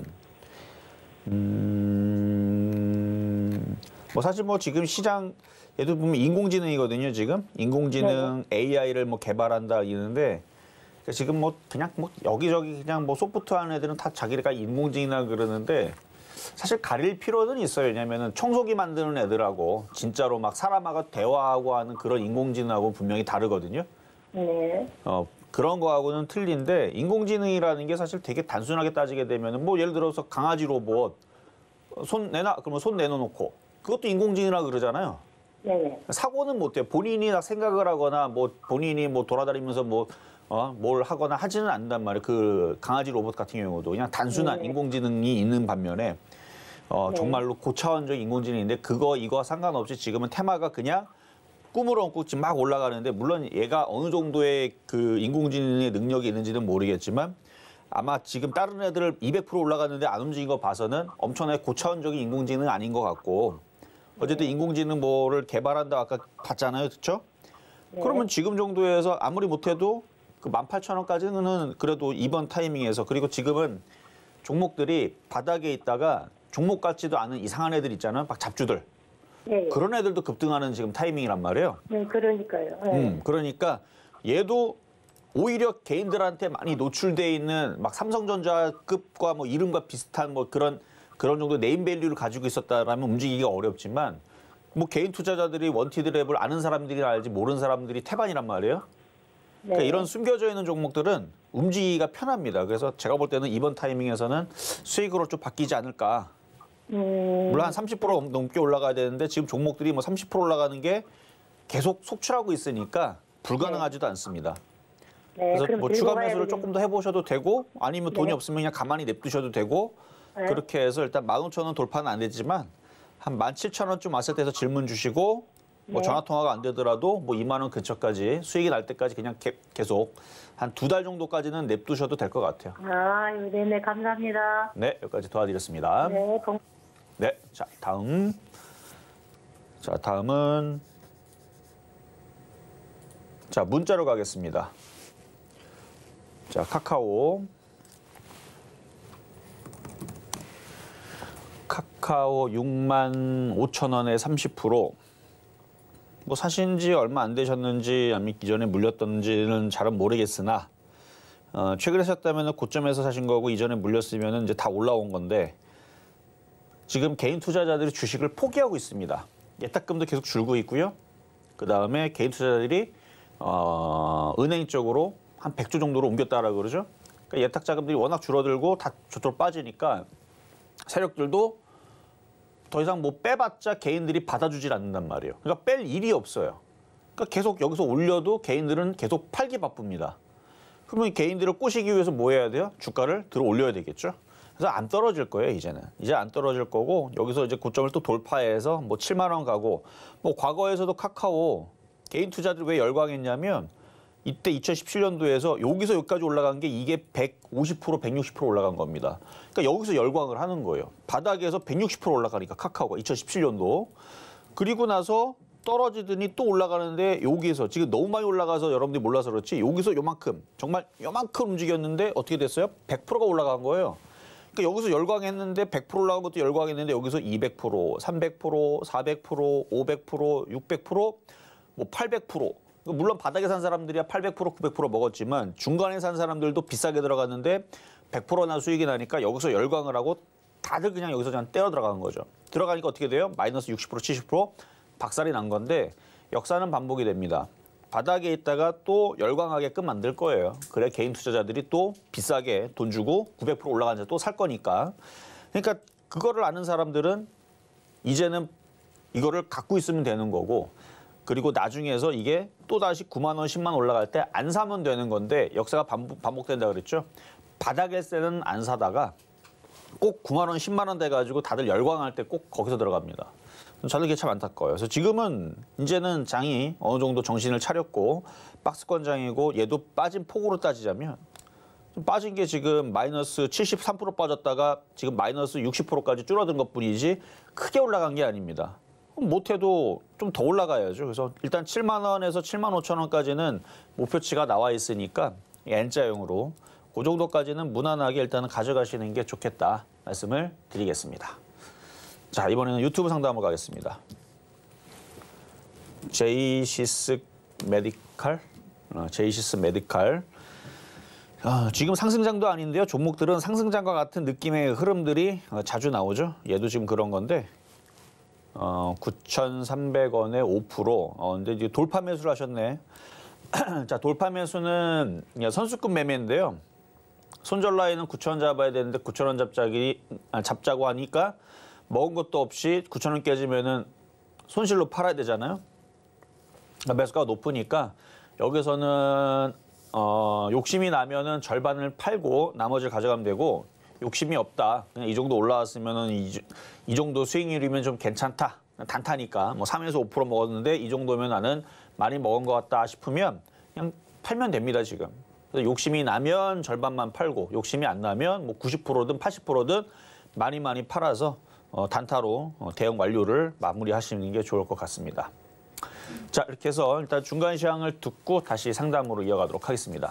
음, 뭐 사실 뭐 지금 시장 얘도 보면 인공지능이거든요, 지금. 인공지능 에이아이를 뭐 개발한다 이러는데 그러니까 지금 뭐 그냥 뭐 여기저기 그냥 뭐 소프트웨어 하는 애들은 다 자기가 인공지능이라 그러는데 사실 가릴 필요는 있어요. 왜냐면은 청소기 만드는 애들하고 진짜로 막 사람하고 대화하고 하는 그런 인공지능하고 분명히 다르거든요. 네. 어, 그런 거하고는 틀린데 인공지능이라는 게 사실 되게 단순하게 따지게 되면은 뭐 예를 들어서 강아지 로봇 손 내놔 그러면 손 내놓고 그것도 인공지능이라 그러잖아요. 네네. 사고는 못 해요. 본인이 다 생각을 하거나 뭐 본인이 뭐 돌아다니면서 뭐 어, 뭘 하거나 하지는 않는단 말이에요. 그 강아지 로봇 같은 경우도 그냥 단순한 네. 인공지능이 있는 반면에 어, 네. 정말로 고차원적 인공지능인데 그거 이거 상관없이 지금은 테마가 그냥 꿈을 안고 지금 막 올라가는데 물론 얘가 어느 정도의 그 인공지능의 능력이 있는지는 모르겠지만 아마 지금 다른 애들 이백 퍼센트 올라갔는데 안 움직인 거 봐서는 엄청나게 고차원적인 인공지능은 아닌 것 같고 어쨌든 인공지능 뭐를 개발한다 아까 봤잖아요. 그렇죠? 네. 그러면 지금 정도에서 아무리 못해도 그 만 팔천 원까지는 그래도 이번 타이밍에서 그리고 지금은 종목들이 바닥에 있다가 종목 같지도 않은 이상한 애들 있잖아요. 막 잡주들. 네. 그런 애들도 급등하는 지금 타이밍이란 말이에요. 네, 그러니까요. 네. 음, 그러니까 얘도 오히려 개인들한테 많이 노출돼 있는 막 삼성전자급과 뭐 이름과 비슷한 뭐 그런 그런 정도 네임밸류를 가지고 있었다라면 움직이기가 어렵지만 뭐 개인 투자자들이 원티드랩을 아는 사람들이 알지 모르는 사람들이 태반이란 말이에요. 네. 그러니까 이런 숨겨져 있는 종목들은 움직이기가 편합니다. 그래서 제가 볼 때는 이번 타이밍에서는 수익으로 좀 바뀌지 않을까. 음, 물론 한 삼십 퍼센트 넘게 올라가야 되는데 지금 종목들이 뭐 삼십 퍼센트 올라가는 게 계속 속출하고 있으니까 불가능하지도 않습니다. 네, 그래서 그럼 뭐 들고 추가 가야 매수를 되겠네. 조금 더 해보셔도 되고 아니면 돈이 네. 없으면 그냥 가만히 냅두셔도 되고 네. 그렇게 해서 일단 만 오천 원 돌파는 안 되지만 한 만 칠천 원쯤 왔을 때서 질문 주시고 뭐 네. 전화 통화가 안 되더라도 뭐 이만 원 근처까지 수익이 날 때까지 그냥 개- 계속 한 두 달 정도까지는 냅두셔도 될 것 같아요. 아, 네네, 감사합니다. 네, 여기까지 도와드렸습니다. 네, 건- 네, 자 다음. 자 다음은 자 문자로 가겠습니다. 자 카카오. 카카오 육만 오천 원에 삼십 퍼센트. 뭐 사신 지 얼마 안 되셨는지 아니면 이전에 물렸던지는 잘은 모르겠으나 어, 최근에 샀다면 고점에서 사신 거고 이전에 물렸으면 이제 다 올라온 건데 지금 개인 투자자들이 주식을 포기하고 있습니다. 예탁금도 계속 줄고 있고요. 그다음에 개인 투자자들이 어, 은행 쪽으로 한 백 조 정도로 옮겼다라고 그러죠. 그러니까 예탁 자금들이 워낙 줄어들고 다 저쪽으로 빠지니까 세력들도 더 이상 뭐 빼봤자 개인들이 받아주질 않는단 말이에요. 그러니까 뺄 일이 없어요. 그러니까 계속 여기서 올려도 개인들은 계속 팔기 바쁩니다. 그러면 개인들을 꼬시기 위해서 뭐 해야 돼요? 주가를 들어 올려야 되겠죠. 그래서 안 떨어질 거예요, 이제는. 이제 안 떨어질 거고, 여기서 이제 고점을 또 돌파해서 뭐 칠만 원 가고, 뭐 과거에서도 카카오 개인 투자들 왜 열광했냐면, 이때 이천십칠 년도에서 여기서 여기까지 올라간 게 이게 백오십 퍼센트, 백육십 퍼센트 올라간 겁니다. 그러니까 여기서 열광을 하는 거예요. 바닥에서 백육십 퍼센트 올라가니까 카카오가 이천십칠 년도. 그리고 나서 떨어지더니 또 올라가는데 여기서 지금 너무 많이 올라가서 여러분들이 몰라서 그렇지 여기서 요만큼 정말 요만큼 움직였는데 어떻게 됐어요? 백 퍼센트가 올라간 거예요. 그러니까 여기서 열광했는데 백 퍼센트 올라간 것도 열광했는데 여기서 이백 퍼센트, 삼백 퍼센트, 사백 퍼센트, 오백 퍼센트, 육백 퍼센트, 뭐 팔백 퍼센트. 물론 바닥에 산 사람들이야 팔백 퍼센트, 구백 퍼센트 먹었지만 중간에 산 사람들도 비싸게 들어갔는데 백 퍼센트나 수익이 나니까 여기서 열광을 하고 다들 그냥 여기서 그냥 떼어 들어가는 거죠. 들어가니까 어떻게 돼요? 마이너스 육십 퍼센트, 칠십 퍼센트 박살이 난 건데 역사는 반복이 됩니다. 바닥에 있다가 또 열광하게끔 만들 거예요. 그래 개인 투자자들이 또 비싸게 돈 주고 구백 퍼센트 올라간 데 또 살 거니까. 그러니까 그거를 아는 사람들은 이제는 이거를 갖고 있으면 되는 거고 그리고 나중에서 이게 또다시 구만 원, 십만 원 올라갈 때 안 사면 되는 건데 역사가 반복, 반복된다 그랬죠. 바닥에 때는 안 사다가 꼭 구만 원, 십만 원 돼가지고 다들 열광할 때 꼭 거기서 들어갑니다. 저는 이게 참 안타까워요. 그래서 지금은 이제는 장이 어느 정도 정신을 차렸고 박스권 장이고 얘도 빠진 폭으로 따지자면 좀 빠진 게 지금 마이너스 칠십삼 퍼센트 빠졌다가 지금 마이너스 육십 퍼센트까지 줄어든 것뿐이지 크게 올라간 게 아닙니다. 못해도 좀 더 올라가야죠. 그래서 일단 칠만 원에서 칠만 오천 원까지는 목표치가 나와 있으니까 N자형으로 그 정도까지는 무난하게 일단은 가져가시는 게 좋겠다 말씀을 드리겠습니다. 자, 이번에는 유튜브 상담으로 가겠습니다. 제이시스 메디칼, 어, 제이시스 메디칼. 어, 지금 상승장도 아닌데요. 종목들은 상승장과 같은 느낌의 흐름들이 어, 자주 나오죠. 얘도 지금 그런 건데 어, 구천삼백 원에 오 퍼센트. 어, 근데 이제 돌파 매수를 하셨네. 자, 돌파 매수는 선수급 매매인데요. 손절 라인은 구천 원 잡아야 되는데 구천 원 잡자기, 아, 잡자고 하니까 먹은 것도 없이 구천 원 깨지면은 손실로 팔아야 되잖아요. 매수가가 높으니까 여기서는 어, 욕심이 나면은 절반을 팔고 나머지를 가져가면 되고 욕심이 없다. 그냥 이 정도 올라왔으면은 이, 이 정도 수익률이면 좀 괜찮다. 단타니까 뭐 삼에서 오 퍼센트 먹었는데 이 정도면 나는 많이 먹은 것 같다 싶으면 그냥 팔면 됩니다 지금. 그래서 욕심이 나면 절반만 팔고 욕심이 안 나면 뭐 구십 퍼센트든 팔십 퍼센트든 많이 많이 팔아서 어, 단타로 어, 대응 완료를 마무리하시는 게 좋을 것 같습니다. 자, 이렇게 해서 일단 중간 시황을 듣고 다시 상담으로 이어가도록 하겠습니다.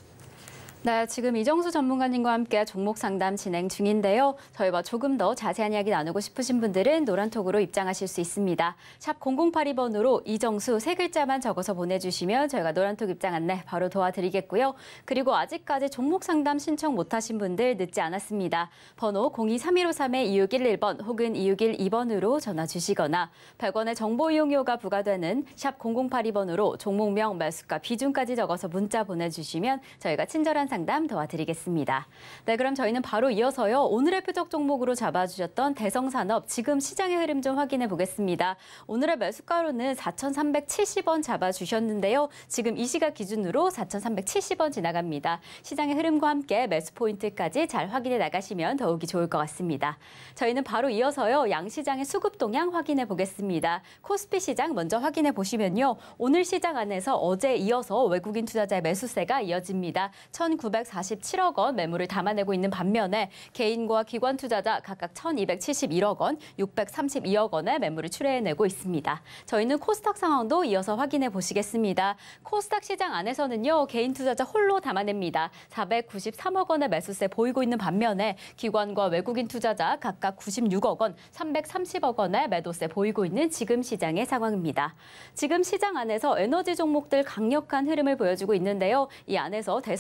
네, 지금 이정수 전문가님과 함께 종목 상담 진행 중인데요. 저희와 조금 더 자세한 이야기 나누고 싶으신 분들은 노란톡으로 입장하실 수 있습니다. 샵 공공팔이 번으로 이정수 세 글자만 적어서 보내주시면 저희가 노란톡 입장 안내 바로 도와드리겠고요. 그리고 아직까지 종목 상담 신청 못하신 분들 늦지 않았습니다. 번호 공이 삼일오삼 이육일일 번 혹은 이육일이 번으로 전화 주시거나 백 원의 정보 이용료가 부과되는 샵 공공팔이 번으로 종목명, 매수가, 비중까지 적어서 문자 보내주시면 저희가 친절한 상담 도와드리겠습니다. 네, 그럼 저희는 바로 이어서요. 오늘의 표적 종목으로 잡아주셨던 대성산업 지금 시장의 흐름 좀 확인해 보겠습니다. 오늘의 매수가로는 사천삼백칠십 원 잡아주셨는데요. 지금 이 시각 기준으로 사천삼백칠십 원 지나갑니다. 시장의 흐름과 함께 매수 포인트까지 잘 확인해 나가시면 더욱이 좋을 것 같습니다. 저희는 바로 이어서요. 양시장의 수급 동향 확인해 보겠습니다. 코스피 시장 먼저 확인해 보시면요. 오늘 시장 안에서 어제 이어서 외국인 투자자의 매수세가 이어집니다. 천구백사십칠억 원 매물을 담아내고 있는 반면에 개인과 기관 투자자 각각 천이백칠십일억 원, 육백삼십이억 원의 매물을 출회해내고 있습니다. 저희는 코스닥 상황도 이어서 확인해 보시겠습니다. 코스닥 시장 안에서는요. 개인 투자자 홀로 담아냅니다. 사백구십삼억 원의 매수세 보이고 있는 반면에 기관과 외국인 투자자 각각 구십육억 원, 삼백삼십억 원의 매도세 보이고 있는 지금 시장의 상황입니다. 지금 시장 안에서 에너지 종목들 강력한 흐름을 보여주고 있는데요. 이 안에서 대성에너지는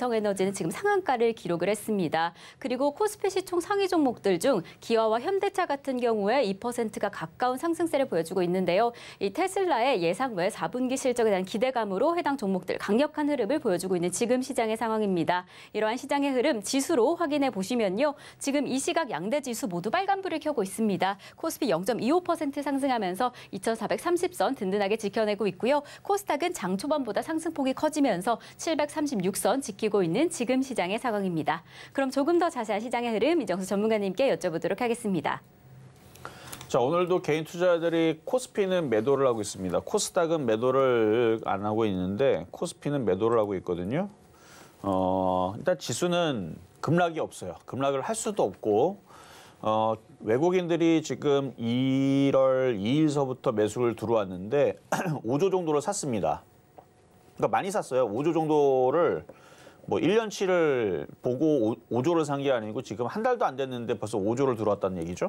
보이는 지금 상한가를 기록을 했습니다. 그리고 코스피 시총 상위 종목들 중 기아와 현대차 같은 경우에 이 퍼센트가 가까운 상승세를 보여주고 있는데요. 이 테슬라의 예상 외 사 분기 실적에 대한 기대감으로 해당 종목들 강력한 흐름을 보여주고 있는 지금 시장의 상황입니다. 이러한 시장의 흐름 지수로 확인해 보시면요. 지금 이 시각 양대 지수 모두 빨간불을 켜고 있습니다. 코스피 영 점 이오 퍼센트 상승하면서 이천사백삼십 선 든든하게 지켜내고 있고요. 코스닥은 장 초반보다 상승폭이 커지면서 칠백삼십육 선 지키고 있는 지금 시장의 상황입니다. 그럼 조금 더 자세한 시장의 흐름 이정수 전문가님께 여쭤보도록 하겠습니다. 자, 오늘도 개인 투자자들이 코스피는 매도를 하고 있습니다. 코스닥은 매도를 안 하고 있는데 코스피는 매도를 하고 있거든요. 어, 일단 지수는 급락이 없어요. 급락을 할 수도 없고 어, 외국인들이 지금 일월 이일서부터 매수를 들어왔는데 오조 정도를 샀습니다. 그러니까 많이 샀어요. 오조 정도를 뭐 일 년치를 보고 오조를 산 게 아니고 지금 한 달도 안 됐는데 벌써 오조를 들어왔다는 얘기죠.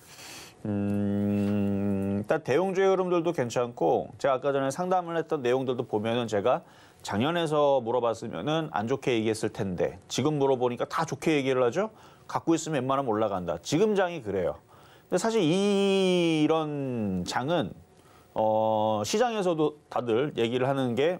음, 일단 대형주의 흐름들도 괜찮고 제가 아까 전에 상담을 했던 내용들도 보면은 제가 작년에서 물어봤으면은 안 좋게 얘기했을 텐데 지금 물어보니까 다 좋게 얘기를 하죠. 갖고 있으면 웬만하면 올라간다. 지금 장이 그래요. 근데 사실 이, 이런 장은 어, 시장에서도 다들 얘기를 하는 게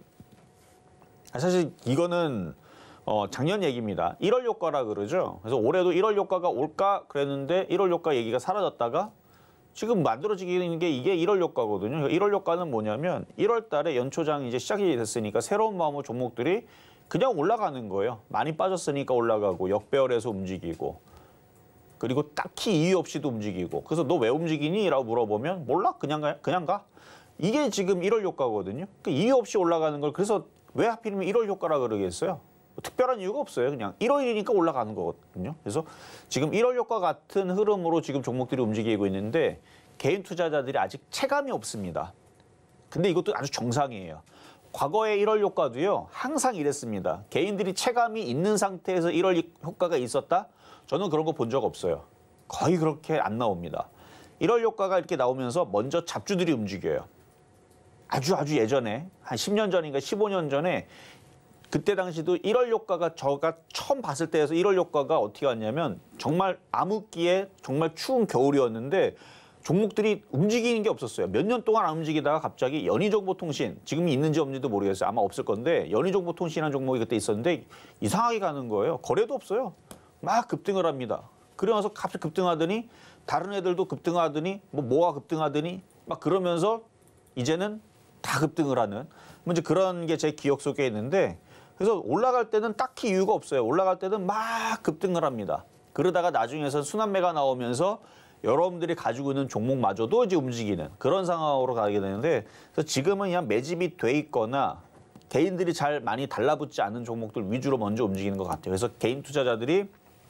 사실 이거는 어, 작년 얘기입니다. 일월 효과라 그러죠. 그래서 올해도 일월 효과가 올까 그랬는데 일월 효과 얘기가 사라졌다가 지금 만들어지는 게 이게 일월 효과거든요. 일월 효과는 뭐냐면 일월 달에 연초장이 이제 시작이 됐으니까 새로운 마음의 종목들이 그냥 올라가는 거예요. 많이 빠졌으니까 올라가고 역배열해서 움직이고 그리고 딱히 이유 없이도 움직이고 그래서 너 왜 움직이니? 라고 물어보면 몰라 그냥 가. 그냥 가. 이게 지금 일월 효과거든요. 그러니까 이유 없이 올라가는 걸 그래서 왜 하필이면 일월 효과라 그러겠어요? 특별한 이유가 없어요. 그냥 일월이니까 올라가는 거거든요. 그래서 지금 일월 효과 같은 흐름으로 지금 종목들이 움직이고 있는데 개인 투자자들이 아직 체감이 없습니다. 근데 이것도 아주 정상이에요. 과거의 일월 효과도요. 항상 이랬습니다. 개인들이 체감이 있는 상태에서 일월 효과가 있었다? 저는 그런 거 본 적 없어요. 거의 그렇게 안 나옵니다. 일월 효과가 이렇게 나오면서 먼저 잡주들이 움직여요. 아주 아주 예전에 한 십 년 전인가 십오 년 전에 그때 당시도 일월 효과가 저가 처음 봤을 때에서 일월 효과가 어떻게 왔냐면 정말 암흑기에 정말 추운 겨울이었는데 종목들이 움직이는 게 없었어요. 몇 년 동안 안 움직이다가 갑자기 연희정보통신, 지금 있는지 없는지도 모르겠어요. 아마 없을 건데 연희정보통신이라는 종목이 그때 있었는데 이상하게 가는 거예요. 거래도 없어요. 막 급등을 합니다. 그러면서 갑자기 급등하더니 다른 애들도 급등하더니 뭐 뭐가 급등하더니 막 그러면서 이제는 다 급등을 하는 이제 그런 게 제 기억 속에 있는데 그래서 올라갈 때는 딱히 이유가 없어요. 올라갈 때는 막 급등을 합니다. 그러다가 나중에서 순환매가 나오면서 여러분들이 가지고 있는 종목마저도 이제 움직이는 그런 상황으로 가게 되는데 그래서 지금은 그냥 매집이 돼 있거나 개인들이 잘 많이 달라붙지 않은 종목들 위주로 먼저 움직이는 것 같아요. 그래서 개인 투자자들이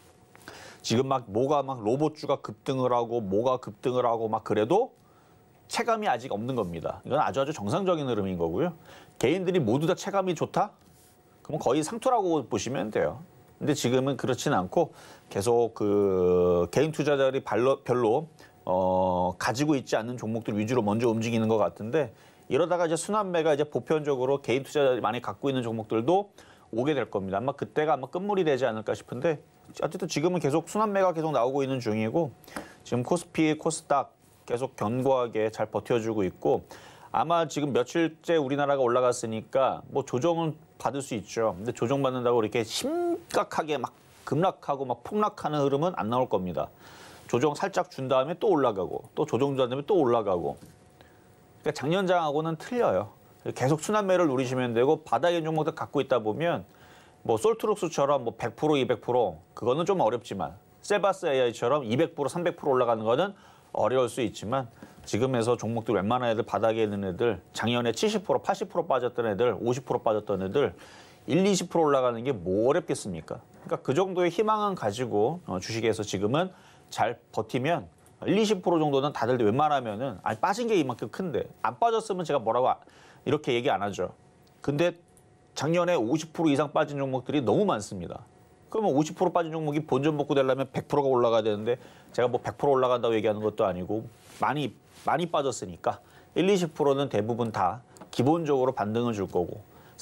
지금 막 뭐가 막 로봇주가 급등을 하고 뭐가 급등을 하고 막 그래도 체감이 아직 없는 겁니다. 이건 아주 아주 정상적인 흐름인 거고요. 개인들이 모두 다 체감이 좋다? 그럼 거의 상투라고 보시면 돼요. 근데 지금은 그렇진 않고 계속 그 개인 투자자들이 별로, 별로 어, 가지고 있지 않는 종목들 위주로 먼저 움직이는 것 같은데 이러다가 이제 순환매가 이제 보편적으로 개인 투자자들이 많이 갖고 있는 종목들도 오게 될 겁니다. 아마 그때가 아마 끝물이 되지 않을까 싶은데 어쨌든 지금은 계속 순환매가 계속 나오고 있는 중이고 지금 코스피, 코스닥 계속 견고하게 잘 버텨주고 있고 아마 지금 며칠째 우리나라가 올라갔으니까 뭐 조정은 받을 수 있죠. 근데 조정받는다고 이렇게 심각하게 막 급락하고 막 폭락하는 흐름은 안 나올 겁니다. 조정 살짝 준 다음에 또 올라가고 또 조정 준 다음에 또 올라가고. 그러니까 작년장하고는 틀려요. 계속 순환매를 누리시면 되고 바닥에 종목들 갖고 있다 보면 뭐 솔트룩스처럼 뭐 백 퍼센트, 이백 퍼센트 그거는 좀 어렵지만 셀바스 에이아이처럼 이백 퍼센트, 삼백 퍼센트 올라가는 거는 어려울 수 있지만 지금에서 종목들 웬만한 애들 바닥에 있는 애들 작년에 칠십 퍼센트, 팔십 퍼센트 빠졌던 애들, 오십 퍼센트 빠졌던 애들 일, 이십 퍼센트 올라가는 게 뭐 어렵겠습니까? 그러니까 그 정도의 희망은 가지고 주식에서 지금은 잘 버티면 일, 이십 퍼센트 정도는 다들 웬만하면은 아니 빠진 게 이만큼 큰데 안 빠졌으면 제가 뭐라고 이렇게 얘기 안 하죠. 근데 작년에 오십 퍼센트 이상 빠진 종목들이 너무 많습니다. 그러면 오십 퍼센트 빠진 종목이 본전 복구 되려면 백 퍼센트가 올라가야 되는데 제가 뭐 백 퍼센트 올라간다고 얘기하는 것도 아니고 많이 많이 빠졌으니까 일, 이십 퍼센트는 대부분 다 기본적으로 반등을 줄 거고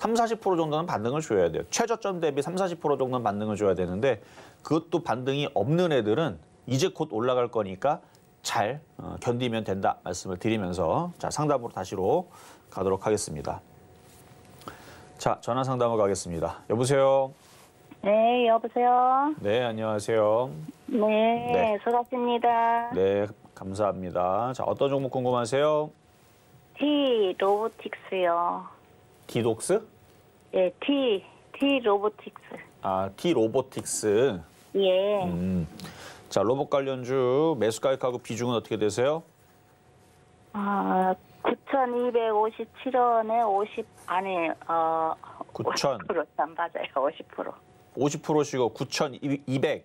삼, 사십 퍼센트 정도는 반등을 줘야 돼요. 최저점 대비 삼, 사십 퍼센트 정도는 반등을 줘야 되는데 그것도 반등이 없는 애들은 이제 곧 올라갈 거니까 잘 견디면 된다 말씀을 드리면서 자, 상담으로 다시로 가도록 하겠습니다. 자, 전화 상담을 가겠습니다. 여보세요? 네, 여보세요? 네, 안녕하세요. 네, 네. 수고하십니다. 네, 감사합니다. 자, 어떤 종목 궁금하세요? T 로보틱스요. 디독스? 네, T, T 로보틱스. 아, T 로보틱스. 예. 음. 자, 로봇 관련주 매수 가격하고 비중은 어떻게 되세요? 아, 구천이백오십칠 원에 오십, 아니, 어, 구천. 오십 퍼센트 안 맞아요, 오십 퍼센트. 오십 퍼센트시고 구천이백.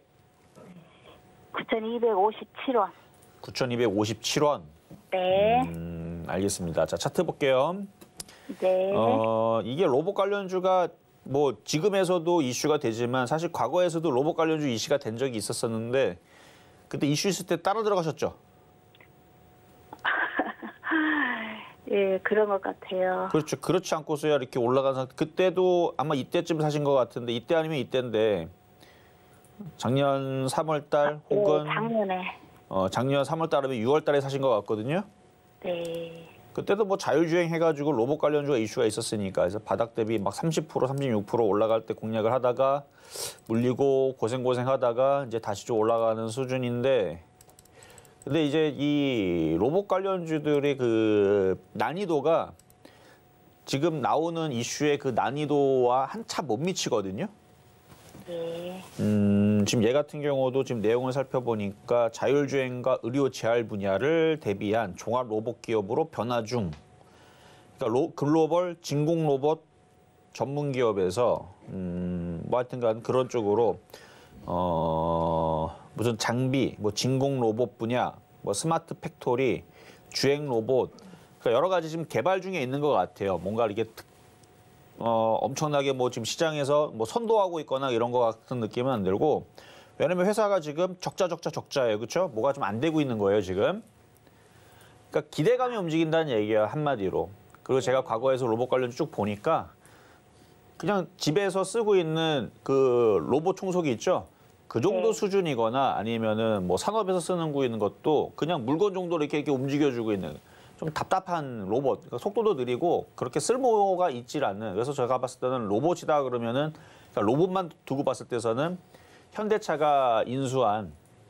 구천이백오십칠 원. 구천이백오십칠 원. 네, 음, 알겠습니다. 자, 차트 볼게요. 네. 어, 이게 로봇 관련주가 뭐 지금에서도 이슈가 되지만 사실 과거에서도 로봇 관련주 이슈가 된 적이 있었었는데 그때 이슈 있을 때 따라 들어가셨죠? 예, 그런 것 같아요. 그렇죠. 그렇지 않고서야 이렇게 올라간 상태. 그때도 아마 이때쯤 사신 것 같은데 이때 아니면 이때인데 작년 삼월 달 혹은 네, 작년에. 어, 작년 삼월 달이면 유월 달에 사신 것 같거든요. 네. 그때도 뭐 자율주행 해가지고 로봇 관련주가 이슈가 있었으니까 그래서 바닥 대비 막 삼십 퍼센트, 삼십육 퍼센트 올라갈 때 공략을 하다가 물리고 고생고생 하다가 이제 다시 좀 올라가는 수준인데 근데 이제 이 로봇 관련주들의 그 난이도가 지금 나오는 이슈의 그 난이도와 한차 못 미치거든요. 네. 음, 지금 얘 같은 경우도 지금 내용을 살펴보니까 자율주행과 의료 재활 분야를 대비한 종합 로봇 기업으로 변화 중. 그러니까 로, 글로벌 진공 로봇 전문 기업에서 음, 뭐 하여튼간 그런 쪽으로 어, 무슨 장비, 뭐 진공 로봇 분야, 뭐 스마트 팩토리, 주행 로봇, 그러니까 여러 가지 지금 개발 중에 있는 것 같아요. 뭔가 이렇게 특, 어, 엄청나게 뭐 지금 시장에서 뭐 선도하고 있거나 이런 것 같은 느낌은 안 들고 왜냐면 회사가 지금 적자 적자 적자예요. 그렇죠? 뭐가 좀 안 되고 있는 거예요, 지금. 그러니까 기대감이 움직인다는 얘기야, 한마디로. 그리고 제가 과거에서 로봇 관련 쭉 보니까 그냥 집에서 쓰고 있는 그 로봇 청소기 있죠? 그 정도 네. 수준이거나 아니면은 뭐 산업에서 쓰는 거 있는 것도 그냥 물건 정도로 이렇게, 이렇게 움직여주고 있는 좀 답답한 로봇. 그러니까 속도도 느리고 그렇게 쓸모가 있질 않는. 그래서 제가 봤을 때는 로봇이다 그러면은 그러니까 로봇만 두고 봤을 때서는 현대차가 인수한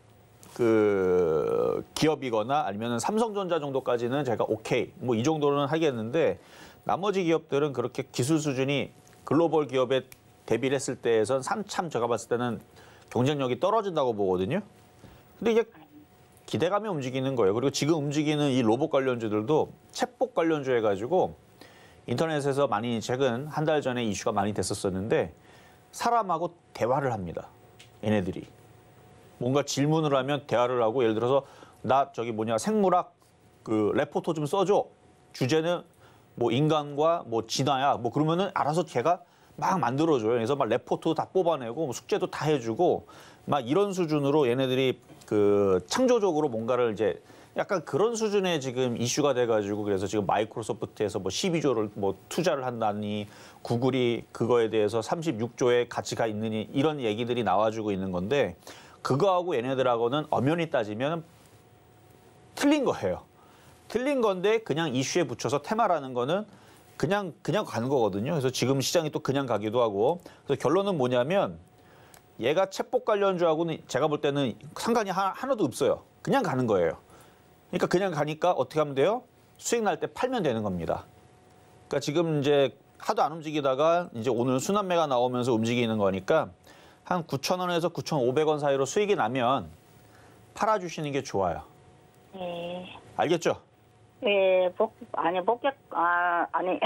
그 기업이거나 아니면은 삼성전자 정도까지는 제가 오케이 뭐 이 정도는 하겠는데 나머지 기업들은 그렇게 기술 수준이 글로벌 기업에 대비를 했을 때에선 삼참 제가 봤을 때는 경쟁력이 떨어진다고 보거든요. 근데 이게 기대감이 움직이는 거예요. 그리고 지금 움직이는 이 로봇 관련주들도 챗봇 관련주 해가지고 인터넷에서 많이 최근 한 달 전에 이슈가 많이 됐었었는데 사람하고 대화를 합니다. 얘네들이. 뭔가 질문을 하면 대화를 하고 예를 들어서 나 저기 뭐냐 생물학 그 레포트 좀 써줘. 주제는 뭐 인간과 뭐 진화야. 뭐 그러면은 알아서 걔가 막 만들어줘요. 그래서 막 레포트 다 뽑아내고 뭐 숙제도 다 해주고 막 이런 수준으로 얘네들이 그 창조적으로 뭔가를 이제 약간 그런 수준의 지금 이슈가 돼가지고 그래서 지금 마이크로소프트에서 뭐 십이조를 뭐 투자를 한다니 구글이 그거에 대해서 삼십육조의 가치가 있느니 이런 얘기들이 나와주고 있는 건데 그거하고 얘네들하고는 엄연히 따지면 틀린 거예요. 틀린 건데 그냥 이슈에 붙여서 테마라는 거는 그냥 그냥 가는 거거든요. 그래서 지금 시장이 또 그냥 가기도 하고 그래서 결론은 뭐냐면 얘가 챗봇 관련주하고는 제가 볼 때는 상관이 하나, 하나도 없어요. 그냥 가는 거예요. 그러니까 그냥 가니까 어떻게 하면 돼요? 수익 날 때 팔면 되는 겁니다. 그러니까 지금 이제 하도 안 움직이다가 이제 오늘 순환매가 나오면서 움직이는 거니까 한 구천 원에서 구천오백 원 사이로 수익이 나면 팔아주시는 게 좋아요. 네. 알겠죠? 예, 복, 아니, 목격, 아, 아니,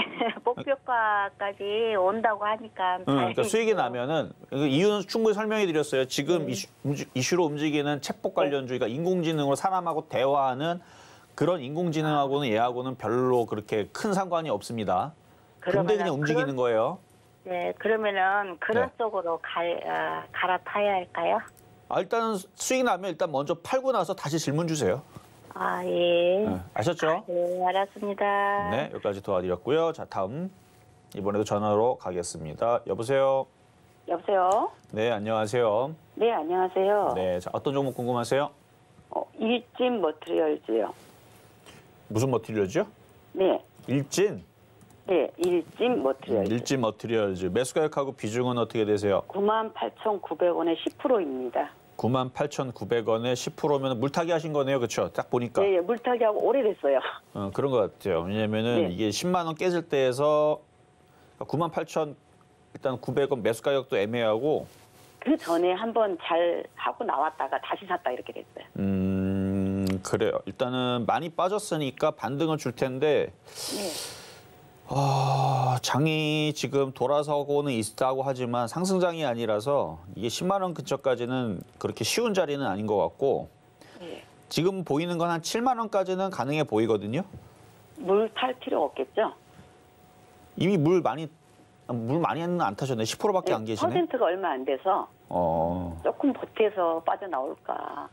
목표가까지 온다고 하니까. 응, 그러니까 수익이 나면은, 이유는 충분히 설명해 드렸어요. 지금 음. 이슈, 이슈로 움직이는 챗봇 관련주, 그러니까 인공지능으로 사람하고 대화하는 그런 인공지능하고는 얘하고는 별로 그렇게 큰 상관이 없습니다. 근데 그냥 움직이는 그런, 거예요. 네, 그러면은 그런 네. 쪽으로 갈, 어, 갈아타야 할까요? 아, 일단은 수익 나면 일단 먼저 팔고 나서 다시 질문 주세요. 아, 예. 네, 아셨죠? 네, 알았습니다. 네, 여기까지 도와드렸고요. 자, 다음. 이번에도 전화로 가겠습니다. 여보세요? 여보세요? 네, 안녕하세요. 네, 안녕하세요. 네, 자, 어떤 종목 궁금하세요? 어, 일진 머트리얼즈요. 무슨 머티리얼즈요? 네, 일진? 네, 일진 머트리얼즈. 일진 머티리얼즈. 매수 가격하고 비중은 어떻게 되세요? 구만 팔천구백 원에 십 퍼센트입니다. 구만 팔천구백 원에 십 퍼센트면 물타기 하신 거네요. 그렇죠? 딱 보니까. 네, 물타기하고 오래됐어요. 어, 그런 것 같아요. 왜냐면은 네. 이게 십만 원 깨질 때에서 구만 팔천 일단 구백 원 매수 가격도 애매하고 그 전에 한번 잘 하고 나왔다가 다시 샀다 이렇게 됐어요. 음, 그래요. 일단은 많이 빠졌으니까 반등을 줄 텐데 네, 아, 장이 지금 돌아서고는 있다고 하지만 상승장이 아니라서 이게 십만 원 근처까지는 그렇게 쉬운 자리는 아닌 것 같고 네. 지금 보이는 건 한 칠만 원까지는 가능해 보이거든요. 물 탈 필요 없겠죠? 이미 물 많이 물 많이는 안 타셨네. 십 퍼센트밖에 네, 안 계시네. 퍼센트가 얼마 안 돼서 어. 조금 보태서 빠져나올까.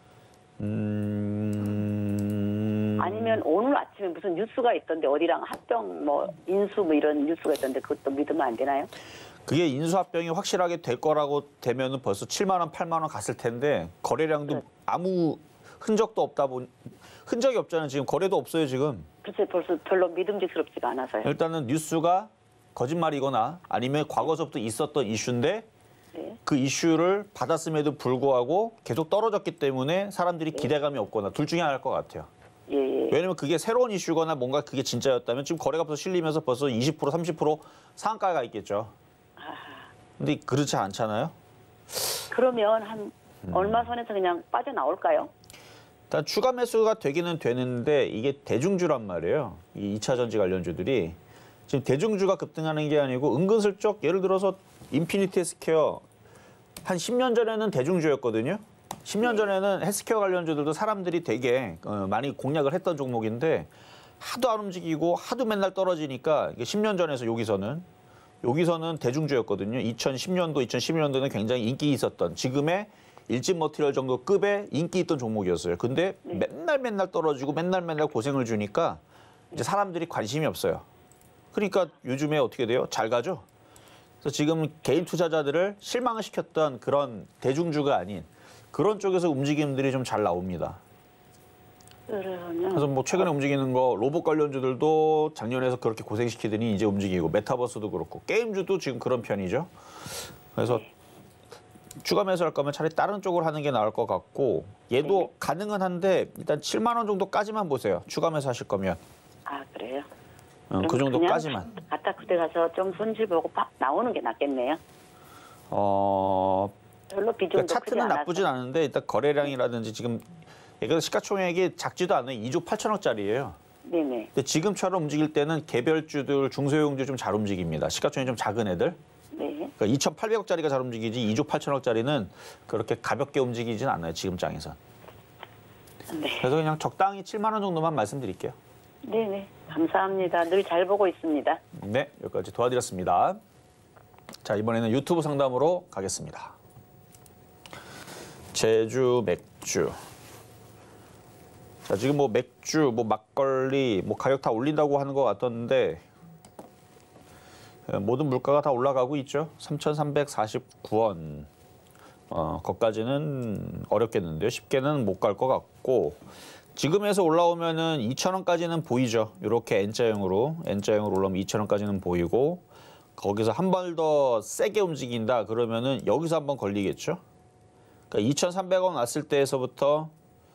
음. 아니면 오늘 아침에 무슨 뉴스가 있던데 어디랑 합병 뭐 인수 뭐 이런 뉴스가 있던데 그것도 믿으면 안 되나요? 그게 인수합병이 확실하게 될 거라고 되면은 벌써 칠만 원, 팔만 원 갔을 텐데 거래량도 네. 아무 흔적도 없다 보니 흔적이 없잖아요. 지금 거래도 없어요, 지금. 글쎄 벌써 별로 믿음직스럽지가 않아서요. 일단은 뉴스가 거짓말이거나 아니면 과거서부터 있었던 이슈인데 네. 그 이슈를 받았음에도 불구하고 계속 떨어졌기 때문에 사람들이 기대감이 없거나 둘 중에 하나일 것 같아요. 예, 예. 왜냐면 그게 새로운 이슈거나 뭔가 그게 진짜였다면 지금 거래가 벌써 실리면서 벌써 이십 퍼센트, 삼십 퍼센트 상한가가 있겠죠. 근데 그렇지 않잖아요. 그러면 한 음. 얼마 선에서 그냥 빠져나올까요? 일단 추가 매수가 되기는 되는데 이게 대중주란 말이에요. 이 이 차 전지 관련주들이. 지금 대중주가 급등하는 게 아니고 은근슬쩍 예를 들어서 인피니티 헬스케어 한 십 년 전에는 대중주였거든요. 십 년 전에는 헬스케어 관련주들도 사람들이 되게 어, 많이 공략을 했던 종목인데 하도 안 움직이고 하도 맨날 떨어지니까 이게 십 년 전에서 여기서는 여기서는 대중주였거든요. 이천십 년도, 이천십일 년도는 굉장히 인기 있었던 지금의 일진 머티리얼 정도 급의 인기 있던 종목이었어요. 근데 맨날 맨날 떨어지고 맨날 맨날 고생을 주니까 이제 사람들이 관심이 없어요. 그러니까 요즘에 어떻게 돼요? 잘 가죠? 그래서 지금 개인 투자자들을 실망을 시켰던 그런 대중주가 아닌 그런 쪽에서 움직임들이 좀 잘 나옵니다. 그러면 그래서 뭐 최근에 움직이는 거 로봇 관련주들도 작년에서 그렇게 고생시키더니 이제 움직이고 메타버스도 그렇고 게임주도 지금 그런 편이죠. 그래서 추가 매수할 거면 차라리 다른 쪽으로 하는 게 나을 것 같고 얘도 네. 가능은 한데 일단 칠만 원 정도까지만 보세요. 추가 매수 하실 거면. 아 그래요? 어, 그럼 그 정도까지만. 그냥 갖다 그때 가서 좀 손질 보고 팍 나오는 게 낫겠네요. 어, 별로 비중도 그러니까 크지 차트는 않아서. 나쁘진 않은데 일단 거래량이라든지 지금 얘가 시가총액이 작지도 않아요. 이조 팔천억짜리예요. 네네. 근데 지금처럼 움직일 때는 개별주들, 중소형주 좀 잘 움직입니다. 시가총액이 좀 작은 애들. 네. 그러니까 이천팔백억짜리가 잘 움직이지 이조 팔천억짜리는 그렇게 가볍게 움직이진 않아요. 지금 장에선. 네. 그래서 그냥 적당히 칠만 원 정도만 말씀드릴게요. 네네. 감사합니다. 늘 잘 보고 있습니다. 네, 여기까지 도와드렸습니다. 자, 이번에는 유튜브 상담으로 가겠습니다. 제주 맥주. 자, 지금 뭐 맥주, 뭐 막걸리, 뭐 가격 다 올린다고 하는 것 같던데 모든 물가가 다 올라가고 있죠. 삼천삼백사십구 원. 어, 거기까지는 어렵겠는데요. 쉽게는 못 갈 것 같고 지금에서 올라오면은 이천 원까지는 보이죠. 이렇게 N자형으로 N자형으로 올라오면 이천 원까지는 보이고 거기서 한 번 더 세게 움직인다 그러면은 여기서 한번 걸리겠죠. 그러니까 이천삼백 원 왔을 때에서부터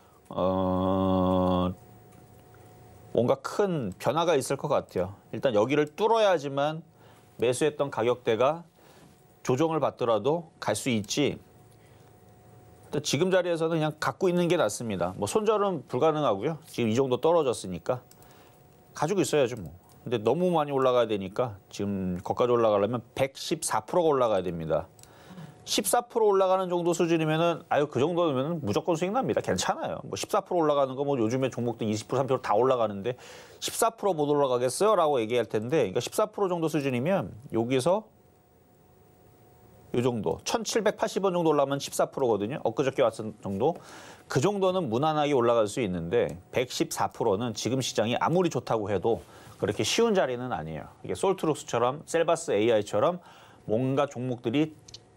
어, 뭔가 큰 변화가 있을 것 같아요. 일단 여기를 뚫어야지만 매수했던 가격대가 조정을 받더라도 갈 수 있지. 지금 자리에서는 그냥 갖고 있는 게 낫습니다. 뭐 손절은 불가능하고요. 지금 이 정도 떨어졌으니까 가지고 있어야죠 뭐. 근데 너무 많이 올라가야 되니까 지금 거기까지 올라가려면 백십사 퍼센트가 올라가야 됩니다. 십사 퍼센트 올라가는 정도 수준이면은 아유 그 정도면 무조건 수익 납니다. 괜찮아요. 뭐 십사 퍼센트 올라가는 거 뭐 요즘에 종목도 이십 퍼센트, 삼십 퍼센트 다 올라가는데 십사 퍼센트 못 올라가겠어요? 라고 얘기할 텐데 그러니까 십사 퍼센트 정도 수준이면 여기서 요 정도. 천칠백팔십 원 정도 올라가면 십사 퍼센트거든요. 엊그저께 왔던 정도. 그 정도는 무난하게 올라갈 수 있는데 백십사 퍼센트는 지금 시장이 아무리 좋다고 해도 그렇게 쉬운 자리는 아니에요. 이게 솔트룩스처럼 셀바스 에이아이처럼 뭔가 종목들이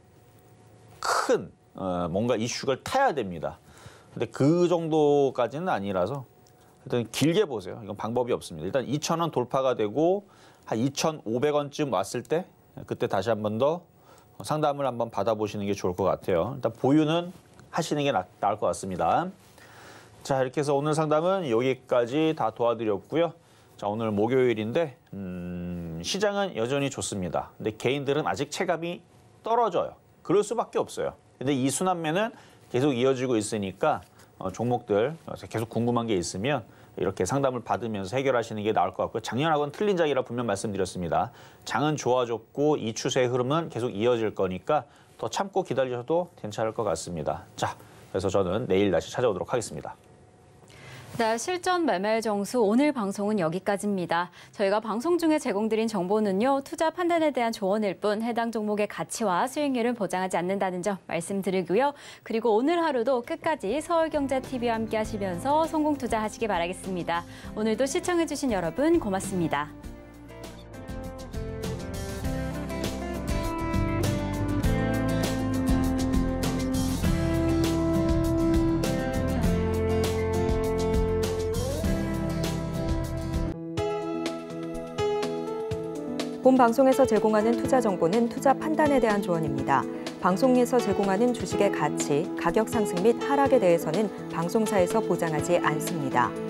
큰 어, 뭔가 이슈를 타야 됩니다. 근데 그 정도까지는 아니라서 일단 길게 보세요. 이건 방법이 없습니다. 일단 이천 원 돌파가 되고 한 이천오백 원쯤 왔을 때 그때 다시 한 번 더 상담을 한번 받아보시는 게 좋을 것 같아요. 일단 보유는 하시는 게 나, 나을 것 같습니다. 자, 이렇게 해서 오늘 상담은 여기까지 다 도와드렸고요. 자, 오늘 목요일인데 음, 시장은 여전히 좋습니다. 근데 개인들은 아직 체감이 떨어져요. 그럴 수밖에 없어요. 근데 이 순환매는 계속 이어지고 있으니까 어, 종목들 계속 궁금한 게 있으면 이렇게 상담을 받으면서 해결하시는 게 나을 것 같고요. 작년하고는 틀린 장이라 분명 말씀드렸습니다. 장은 좋아졌고 이 추세의 흐름은 계속 이어질 거니까 더 참고 기다리셔도 괜찮을 것 같습니다. 자, 그래서 저는 내일 다시 찾아오도록 하겠습니다. 네, 실전 매매 정수 오늘 방송은 여기까지입니다. 저희가 방송 중에 제공드린 정보는요, 투자 판단에 대한 조언일 뿐 해당 종목의 가치와 수익률은 보장하지 않는다는 점 말씀드리고요. 그리고 오늘 하루도 끝까지 서울경제티비와 함께 하시면서 성공 투자하시기 바라겠습니다. 오늘도 시청해주신 여러분 고맙습니다. 본 방송에서 제공하는 투자 정보는 투자 판단에 대한 조언입니다. 방송에서 제공하는 주식의 가치, 가격 상승 및 하락에 대해서는 방송사에서 보장하지 않습니다.